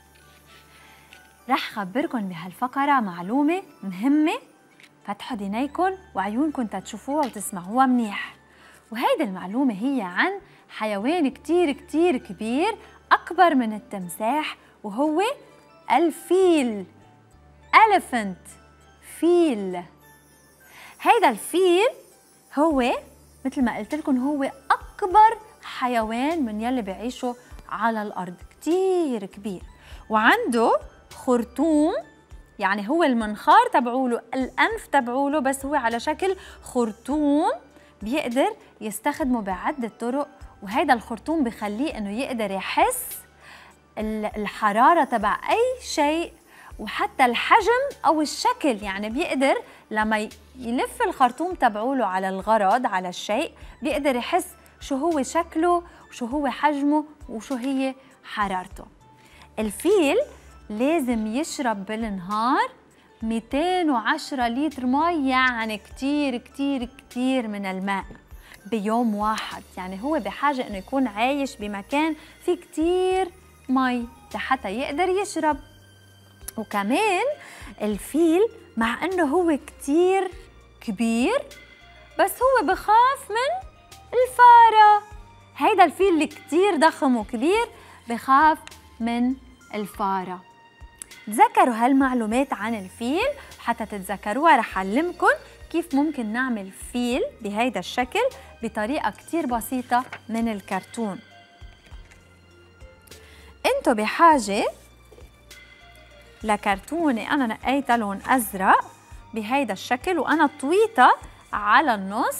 رح خبركن بهالفقرة معلومة مهمة، فتحوا عينيكن وعيونكن تتشوفوها وتسمعوها منيح. وهيدا المعلومة هي عن حيوان كتير كتير كبير أكبر من التمساح، وهو الفيل. elephant، فيل. هيدا الفيل هو مثل ما قلت لكم هو أكبر حيوان من يلي بيعيشوا على الأرض، كتير كبير، وعنده خرطوم، يعني هو المنخار تبعوله، الأنف تبعوله، بس هو على شكل خرطوم بيقدر يستخدمه بعدة طرق. وهيدا الخرطوم بخليه إنه يقدر يحس الحرارة تبع أي شيء، وحتى الحجم أو الشكل، يعني بيقدر لما يلف الخرطوم تبعوله على الغرض، على الشيء، بيقدر يحس شو هو شكله وشو هو حجمه وشو هي حرارته. الفيل لازم يشرب بالنهار مئتين وعشرة لتر مي، يعني كتير كتير كتير من الماء بيوم واحد. يعني هو بحاجة إنه يكون عايش بمكان فيه كتير مي لحتى يقدر يشرب. وكمان الفيل مع إنه هو كتير كبير، بس هو بخاف من الفارة. هيدا الفيل اللي كتير ضخم وكبير بخاف من الفارة. تذكروا هالمعلومات عن الفيل، حتى تتذكروها رح أعلمكن كيف ممكن نعمل فيل بهيدا الشكل بطريقة كتير بسيطة من الكرتون. انتو بحاجة لكرتونة أنا نقيتها لون أزرق بهيدا الشكل، وأنا طويتها على النص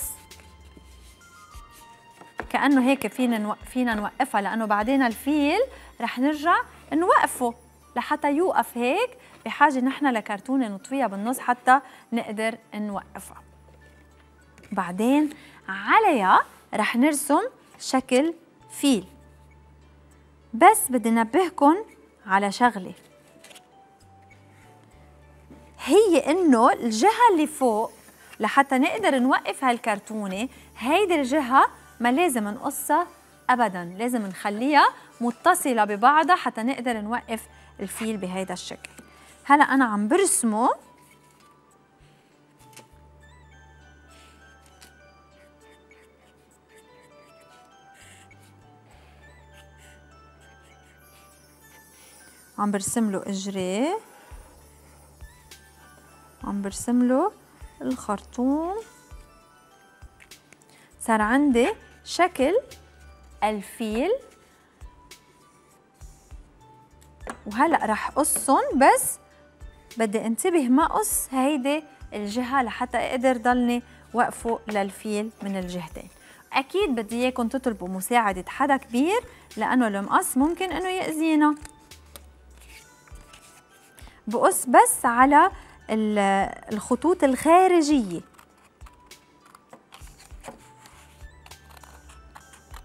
كأنه هيك فينا نوق... فينا نوقفها، لأنه بعدين الفيل رح نرجع نوقفه لحتى يوقف هيك. بحاجة نحن لكرتونة نطويها بالنص حتى نقدر نوقفها. بعدين عليها رح نرسم شكل فيل. بس بدي نبهكن على شغلة، هي إنه الجهة اللي فوق لحتى نقدر نوقف هالكرتونة، هيدي الجهة ما لازم نقصها أبداً، لازم نخليها متصلة ببعضها حتى نقدر نوقف الفيل بهيدا الشكل. هلأ أنا عم برسمه عم برسم له اجري، عم برسم له الخرطوم، صار عندي شكل الفيل. وهلأ رح قصهم، بس بدي انتبه ما قص هيدي الجهة لحتى اقدر ضلني وقفه للفيل من الجهتين. اكيد بدي اياكم تطلبوا مساعدة حدا كبير لانه المقص ممكن انه يأذينا. بقص بس على الخطوط الخارجية.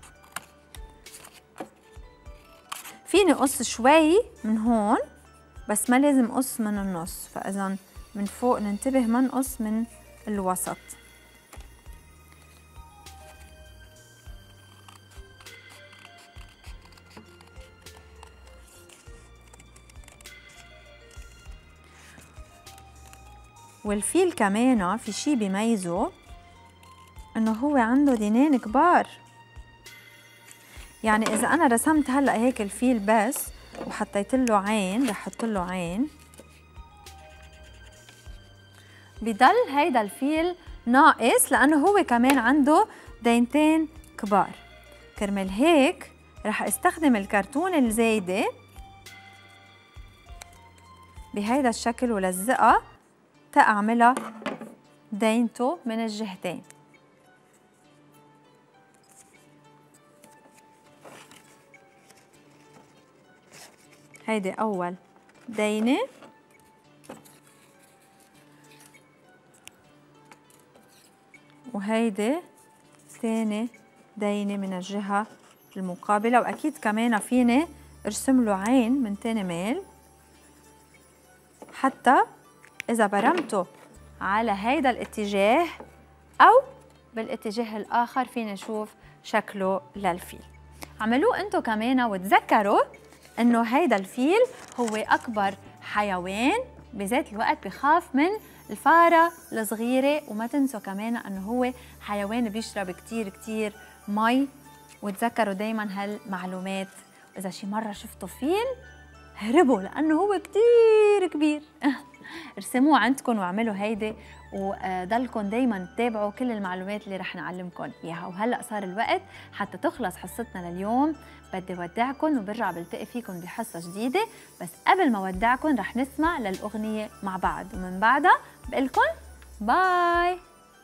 فيني قص شوي من هون بس ما لازم قص من النص، فإذا من فوق ننتبه ما نقص من الوسط. والفيل كمان في شي بيميزه انه هو عنده دينين كبار. يعني اذا انا رسمت هلا هيك الفيل بس وحطيت له عين، رح احط له عين، بضل هيدا الفيل ناقص لانه هو كمان عنده دينتين كبار. كرمال هيك رح استخدم الكرتون الزايده بهيدا الشكل ولزقها تأعملها دينته من الجهتين. هيدي أول دينة، وهيدي ثاني دينة من الجهة المقابلة. وأكيد كمان فيني ارسم له عين من تاني ميل، حتى إذا برمته على هيدا الاتجاه أو بالاتجاه الآخر فينا نشوف شكله للفيل. عملوه انتو كمان وتذكروا إنه هيدا الفيل هو أكبر حيوان، بذات الوقت بخاف من الفارة الصغيرة. وما تنسوا كمان إنه هو حيوان بيشرب كتير كتير مي، وتذكروا دايما هالمعلومات. إذا شي مرة شفتوا فيل هربوا لأنه هو كتير كبير. ارسموه عندكم واعملوا هيدي، وضلكم دايما تتابعوا كل المعلومات اللي رح نعلمكم اياها. وهلا صار الوقت حتى تخلص حصتنا لليوم، بدي ودعكم وبرجع بلتقي فيكم بحصه جديده. بس قبل ما ودعكم رح نسمع للاغنيه مع بعض، ومن بعدها بقلكم باي.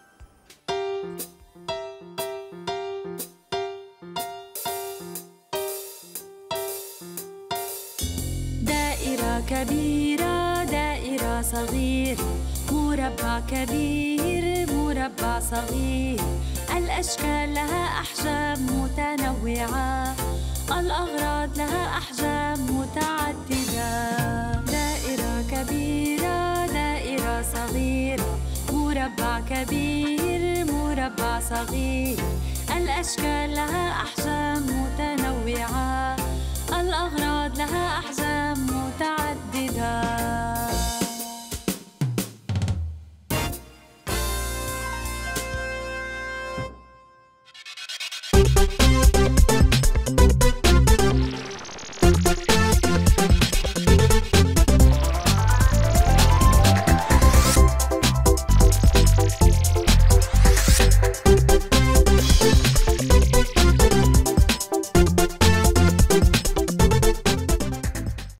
دائرة كبيرة دائرة صغير، مربع كبير مربع صغير، الأشكال لها أحجام متنوعة، الأغراض لها أحجام متعددة. دائرة كبيرة دائرة صغيرة، مربع كبير مربع صغير، الأشكال لها أحجام متنوعة، الأغراض لها أحجام متعددة.